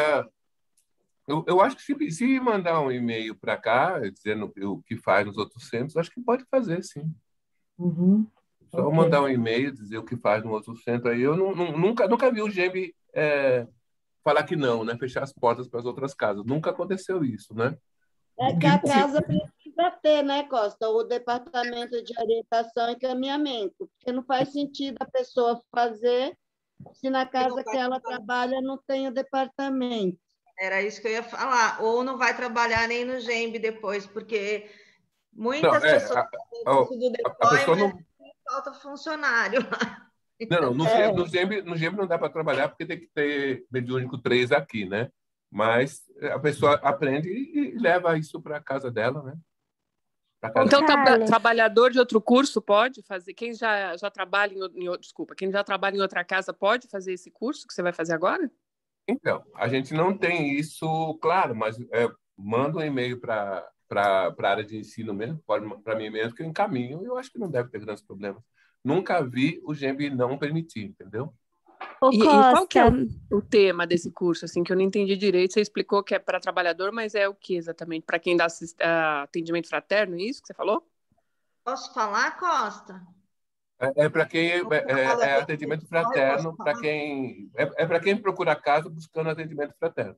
eu acho que se mandar um e-mail para cá, dizendo o que faz nos outros centros, acho que pode fazer, sim. Uhum. Só mandar um e-mail, dizer o que faz no outro centro. Aí eu nunca vi o GEMB falar que não, né? Fechar as portas para as outras casas. Nunca aconteceu isso, né? É que a casa precisa ter, né, Costa, o departamento de orientação e encaminhamento, porque não faz sentido a pessoa fazer se na casa que ela trabalha não tem o departamento. Era isso que eu ia falar. Ou não vai trabalhar nem no GEMB depois, porque muitas pessoas do DEPOI, mas falta funcionário. Não, no GEMB não dá para trabalhar porque tem que ter mediúnico 3 aqui, né? Mas a pessoa aprende e leva isso para a casa dela, né? Então, trabalhador de outro curso pode fazer? Quem já trabalha quem já trabalha em outra casa pode fazer esse curso que você vai fazer agora? Então, a gente não tem isso claro, mas manda um e-mail para a área de ensino mesmo, pode para mim mesmo, que eu encaminho, e eu acho que não deve ter grandes problemas. Nunca vi o GEMB não permitir, entendeu? E qual que é o tema desse curso, assim, que eu não entendi direito? Você explicou que é para trabalhador, mas é o que exatamente? Para quem dá atendimento fraterno, é isso que você falou? Posso falar, Costa? Para quem é atendimento fraterno, para quem para quem procura casa buscando atendimento fraterno.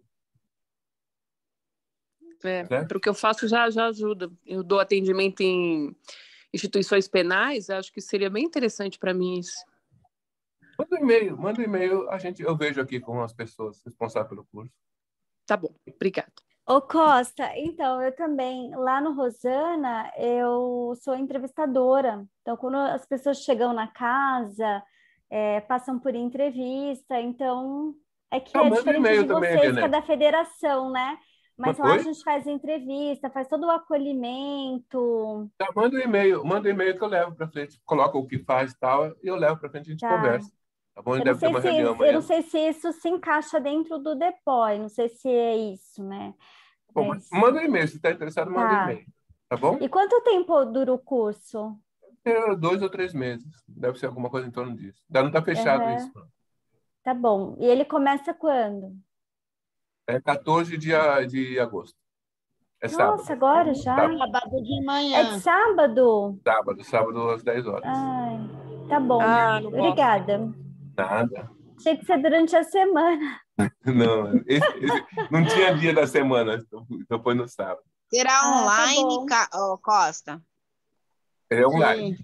Para o que eu faço já ajuda. Eu dou atendimento em instituições penais, acho que seria bem interessante para mim isso. Manda um e-mail, eu vejo aqui com as pessoas responsáveis pelo curso. Tá bom, obrigada. Ô Costa, então, eu também, lá no Rosana, eu sou entrevistadora. Então, quando as pessoas chegam na casa, passam por entrevista, então, é que é diferente de vocês, que é da federação, né? Mas lá a gente faz entrevista, faz todo o acolhimento. Tá, manda um e-mail que eu levo para frente, coloca o que faz e tal, e eu levo para frente e a gente conversa. Tá bom? Eu não sei se isso se encaixa dentro do DEPOI, não sei se é isso, né? Bom, manda um e-mail, se está interessado, manda um e-mail. Tá bom? E quanto tempo dura o curso? 2 ou 3 meses. Deve ser alguma coisa em torno disso. Ainda não está fechado isso. Não. Tá bom. E ele começa quando? 14 de agosto. Sábado. Nossa, agora já? Sábado de manhã. É de sábado? Sábado às 10 horas. Ai, tá bom. Obrigada. Nada. Tinha que ser durante a semana. Não, não tinha dia da semana, então foi no sábado. Será online, Costa? É online.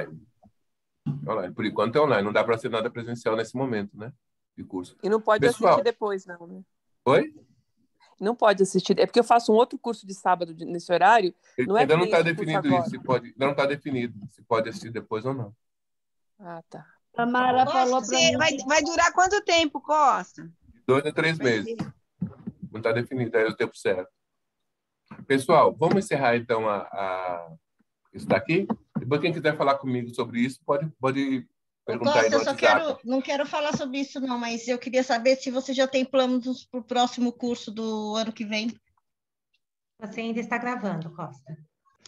Por enquanto é online. Não dá para ser nada presencial nesse momento, né? De curso. E não pode assistir depois, não, né? Oi? Não pode assistir. É porque eu faço um outro curso de sábado nesse horário. Não ainda não está definido isso. Ainda não está definido se pode assistir depois ou não. Ah, tá. A Mara falou para mim. Vai durar quanto tempo, Costa? 2 a 3 meses. Não está definido, é o tempo certo. Pessoal, vamos encerrar então isso daqui. Depois, quem quiser falar comigo sobre isso, pode perguntar aí no WhatsApp. Não quero falar sobre isso, não, mas eu queria saber se você já tem planos para o próximo curso do ano que vem. Você ainda está gravando, Costa.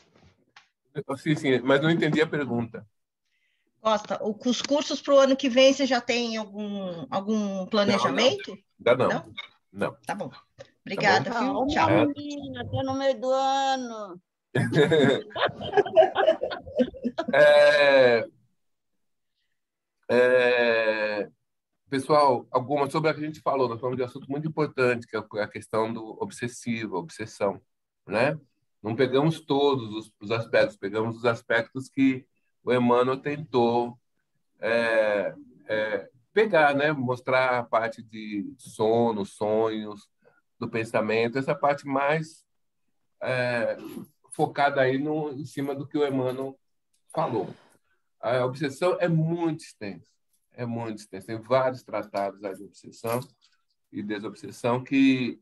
Sim, mas não entendi a pergunta. Costa, os cursos para o ano que vem, você já tem algum planejamento? Não. Tá bom. Obrigada, tá viu? Tchau. Menina, até no meio do ano. Pessoal, sobre a que a gente falou, nós falamos de um assunto muito importante, que é a questão do obsessão, né? Não pegamos todos os aspectos, pegamos os aspectos que o Emmanuel tentou pegar, né? Mostrar a parte de sono, sonhos, do pensamento, essa parte mais focada aí em cima do que o Emmanuel falou. A obsessão é muito extensa, É muito extenso. Tem vários tratados aí de obsessão e desobsessão que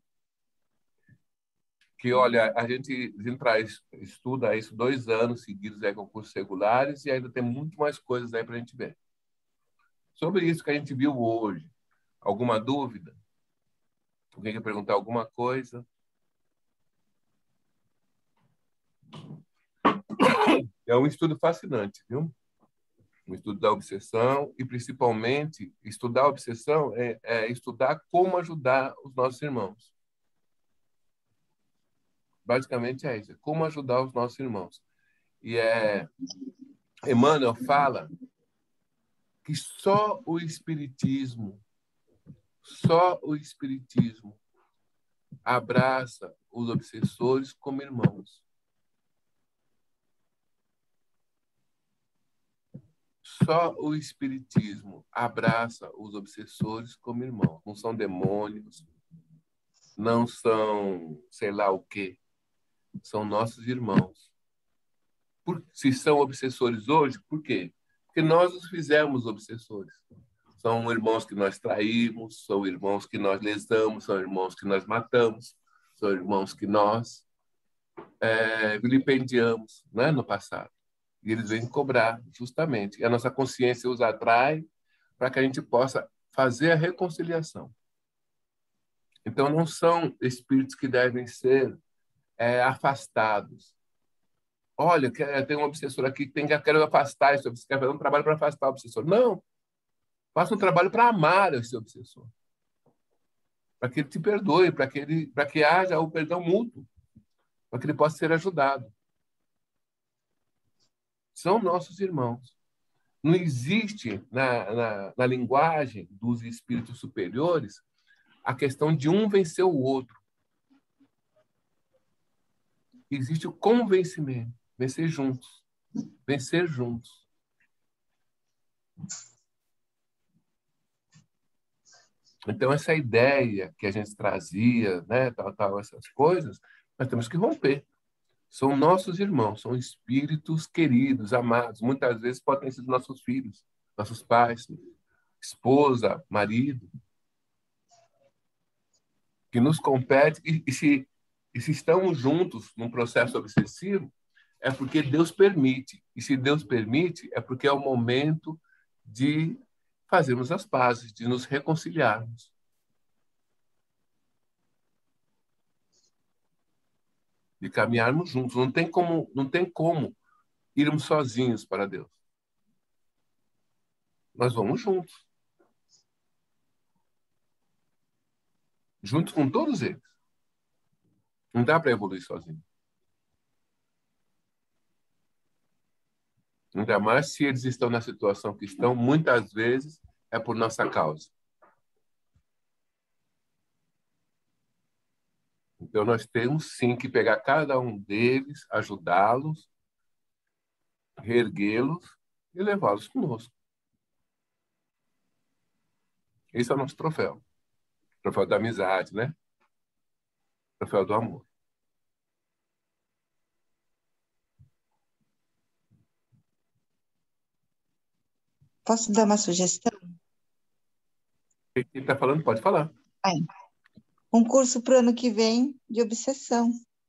olha, a gente estuda isso 2 anos seguidos aí com cursos regulares e ainda tem muito mais coisas aí para a gente ver. Sobre isso que a gente viu hoje, alguma dúvida? Alguém quer perguntar alguma coisa? É um estudo fascinante, viu? Um estudo da obsessão e, principalmente, estudar a obsessão é estudar como ajudar os nossos irmãos. Basicamente é isso, como ajudar os nossos irmãos. E Emmanuel fala que só o Espiritismo abraça os obsessores como irmãos. Só o Espiritismo abraça os obsessores como irmãos. Não são demônios, não são sei lá o quê. São nossos irmãos. Se são obsessores hoje, por quê? Porque nós os fizemos obsessores. São irmãos que nós traímos, são irmãos que nós lesamos, são irmãos que nós matamos, são irmãos que nós vilipendiamos, né, no passado. E eles vêm cobrar, justamente. E a nossa consciência os atrai para que a gente possa fazer a reconciliação. Então, não são espíritos que devem ser afastados. Olha, tem um obsessor aqui que quero afastar esse obsessor. Quer fazer um trabalho para afastar o obsessor. Não. Faça um trabalho para amar esse obsessor. Para que ele te perdoe, para que haja o perdão mútuo. Para que ele possa ser ajudado. São nossos irmãos. Não existe na linguagem dos espíritos superiores a questão de um vencer o outro. Existe o convencimento. Vencer juntos. Vencer juntos. Então, essa ideia que a gente trazia, né, essas coisas, nós temos que romper. São nossos irmãos, são espíritos queridos, amados. Muitas vezes podem ser nossos filhos, nossos pais, esposa, marido, que nos compete. E se estamos juntos num processo obsessivo, é porque Deus permite. E se Deus permite, é porque é o momento de fazermos as pazes, de nos reconciliarmos. De caminharmos juntos. Não tem como irmos sozinhos para Deus. Nós vamos juntos. Juntos com todos eles. Não dá para evoluir sozinho. Ainda mais se eles estão na situação que estão, muitas vezes é por nossa causa. Então, nós temos, sim, que pegar cada um deles, ajudá-los, reerguê-los e levá-los conosco. Esse é o nosso troféu. Troféu da amizade, né? Troféu do amor. Posso dar uma sugestão? Quem está falando pode falar. Um curso para o ano que vem de obsessão.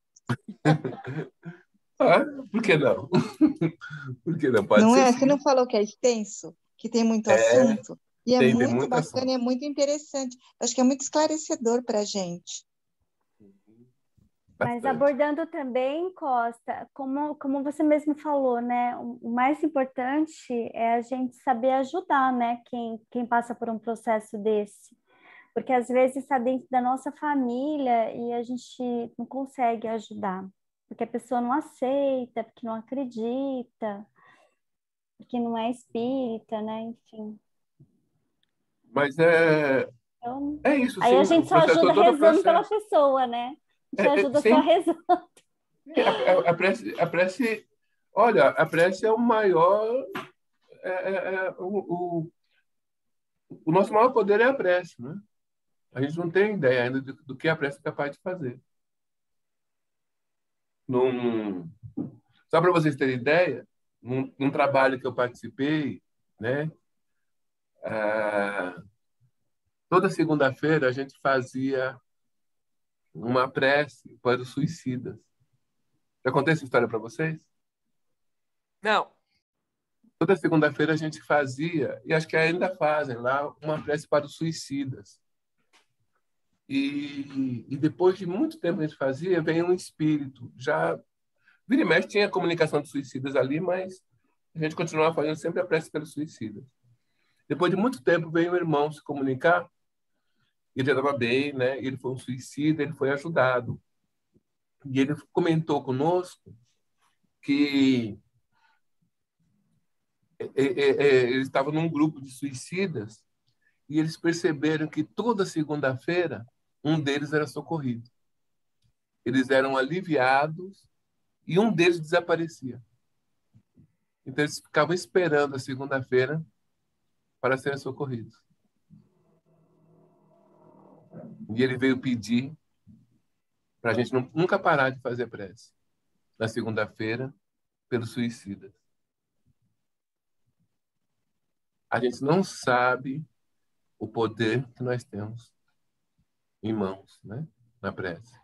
Por que não? Por que não? Pode não ser é? sim. Você não falou que é extenso? Que tem muito assunto? E é muito bacana assunto. e é muito interessante. Acho que é muito esclarecedor para a gente. Mas abordando também, Costa, como você mesmo falou, né? O mais importante é a gente saber ajudar, né? Quem passa por um processo desse. Porque às vezes está dentro da nossa família e a gente não consegue ajudar. Porque a pessoa não aceita, porque não acredita, porque não é espírita, né? Enfim. Mas então, é isso. Aí sim, a gente só ajuda rezando pela pessoa, né? A gente ajuda só rezando. A prece, olha, a prece é o maior. O nosso maior poder é a prece, né? A gente não tem ideia ainda do que a prece é capaz de fazer. Só para vocês terem ideia, num trabalho que eu participei, né, toda segunda-feira a gente fazia uma prece para os suicidas. Já contei essa história para vocês? Não. Toda segunda-feira a gente fazia, e acho que ainda fazem lá, uma prece para os suicidas. E depois de muito tempo que a gente fazia, vem um espírito. Já vira e mexe tinha comunicação de suicidas ali, mas a gente continuava fazendo sempre a prece pelos suicidas. Depois de muito tempo, veio um irmão se comunicar. Ele já estava bem, né? Ele foi um suicida, ele foi ajudado. E ele comentou conosco que ele estava num grupo de suicidas e eles perceberam que toda segunda-feira um deles era socorrido. Eles eram aliviados e um deles desaparecia. Então, eles ficavam esperando a segunda-feira para serem socorridos. E ele veio pedir para a gente nunca parar de fazer prece na segunda-feira pelos suicidas. A gente não sabe o poder que nós temos em mãos, né? Na prece.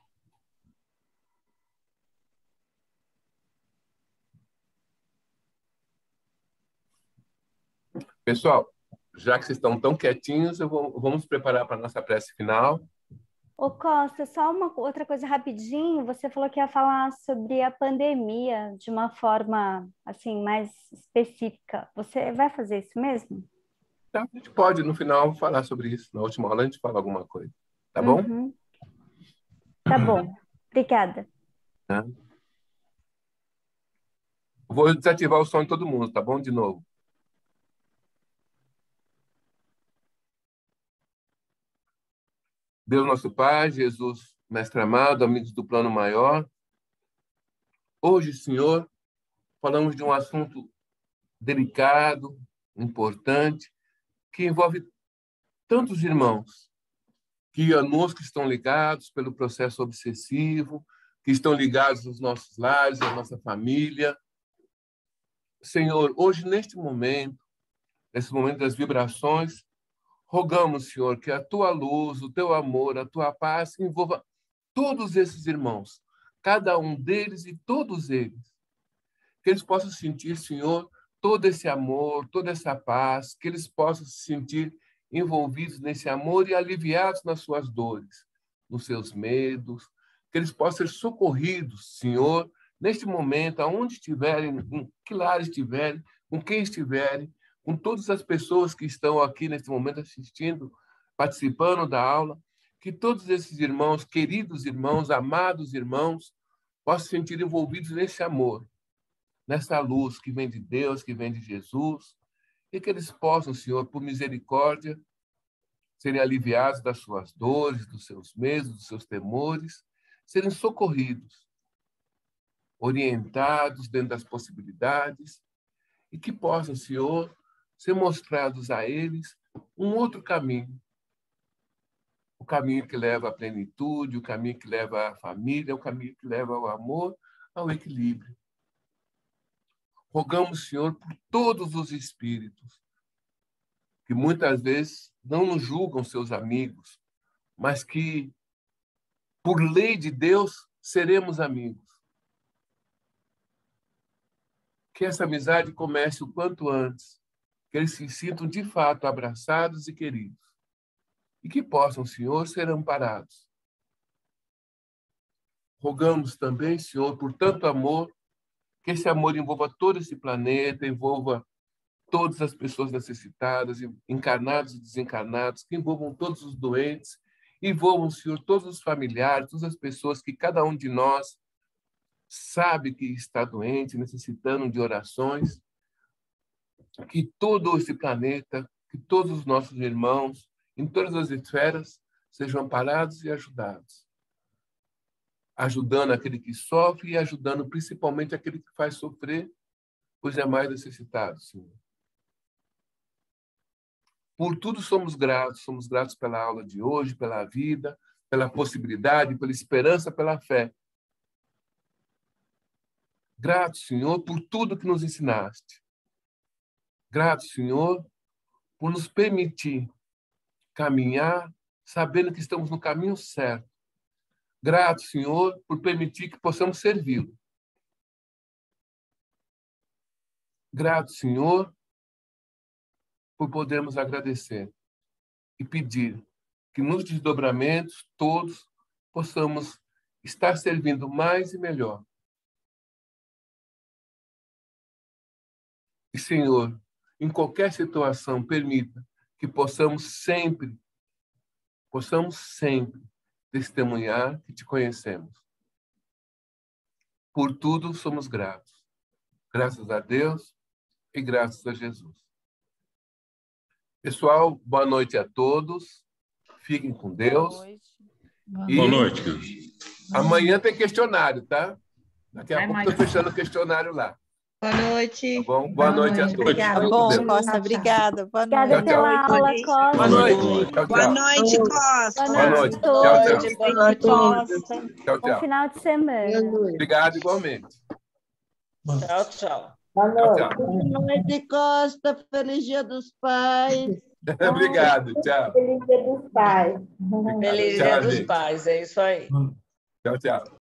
Pessoal, já que vocês estão tão quietinhos, vamos preparar para a nossa prece final. Ô Costa, só uma outra coisa rapidinho. Você falou que ia falar sobre a pandemia de uma forma assim mais específica. Você vai fazer isso mesmo? Então, a gente pode, no final, falar sobre isso. Na última aula, a gente fala alguma coisa. Tá bom? Uhum. Tá bom. Obrigada. Tá. Vou desativar o som de todo mundo, tá bom? De novo. Deus nosso Pai, Jesus, Mestre amado, amigos do plano maior. Hoje, Senhor, falamos de um assunto delicado, importante, que envolve tantos irmãos que conosco estão ligados pelo processo obsessivo, que estão ligados aos nossos lares, à nossa família. Senhor, hoje, nesse momento das vibrações, rogamos, Senhor, que a Tua luz, o Teu amor, a Tua paz envolva todos esses irmãos, cada um deles e todos eles. Que eles possam sentir, Senhor, todo esse amor, toda essa paz, que eles possam se sentir envolvidos nesse amor e aliviados nas suas dores, nos seus medos, que eles possam ser socorridos, Senhor, neste momento, aonde estiverem, em que lar estiverem, com quem estiverem, com todas as pessoas que estão aqui neste momento assistindo, participando da aula, que todos esses irmãos, queridos irmãos, amados irmãos, possam se sentir envolvidos nesse amor, nessa luz que vem de Deus, que vem de Jesus, e que eles possam, Senhor, por misericórdia, serem aliviados das suas dores, dos seus medos, dos seus temores, serem socorridos, orientados dentro das possibilidades, e que possam, Senhor, ser mostrados a eles um outro caminho. O caminho que leva à plenitude, o caminho que leva à família, o caminho que leva ao amor, ao equilíbrio. Rogamos, Senhor, por todos os espíritos, que muitas vezes não nos julgam seus amigos, mas que, por lei de Deus, seremos amigos. Que essa amizade comece o quanto antes, que eles se sintam de fato abraçados e queridos, e que possam, Senhor, ser amparados. Rogamos também, Senhor, por tanto amor, que esse amor envolva todo esse planeta, envolva todas as pessoas necessitadas, encarnados e desencarnados, que envolvam todos os doentes, envolvam, Senhor, todos os familiares, todas as pessoas que cada um de nós sabe que está doente, necessitando de orações, que todo esse planeta, que todos os nossos irmãos, em todas as esferas, sejam amparados e ajudados. Ajudando aquele que sofre e ajudando principalmente aquele que faz sofrer, pois é mais necessitado, Senhor. Por tudo somos gratos pela aula de hoje, pela vida, pela possibilidade, pela esperança, pela fé. Grato, Senhor, por tudo que nos ensinaste. Grato, Senhor, por nos permitir caminhar sabendo que estamos no caminho certo. Grato, Senhor, por permitir que possamos servi-lo. Grato, Senhor, por podermos agradecer e pedir que nos desdobramentos todos possamos estar servindo mais e melhor. E, Senhor, em qualquer situação, permita que possamos sempre testemunhar que te conhecemos. Por tudo somos gratos. Graças a Deus e graças a Jesus. Pessoal, boa noite a todos. Fiquem com Deus. Boa noite. Amanhã tem questionário, tá? Daqui a pouco estou fechando o questionário lá. Boa noite. Tá bom? Boa noite a todos. Obrigada. Bom, Costa, obrigada. Boa noite. Obrigada pela aula, Costa. Boa noite. Boa noite, Costa. Boa noite. Boa noite, Costa. Tchau, Bom final de semana. Obrigado igualmente. Tchau, tchau. Boa noite, Costa. Feliz Dia dos Pais. Obrigado. Tchau. Feliz Dia dos Pais. Feliz Dia dos Pais. É isso aí. Tchau, tchau.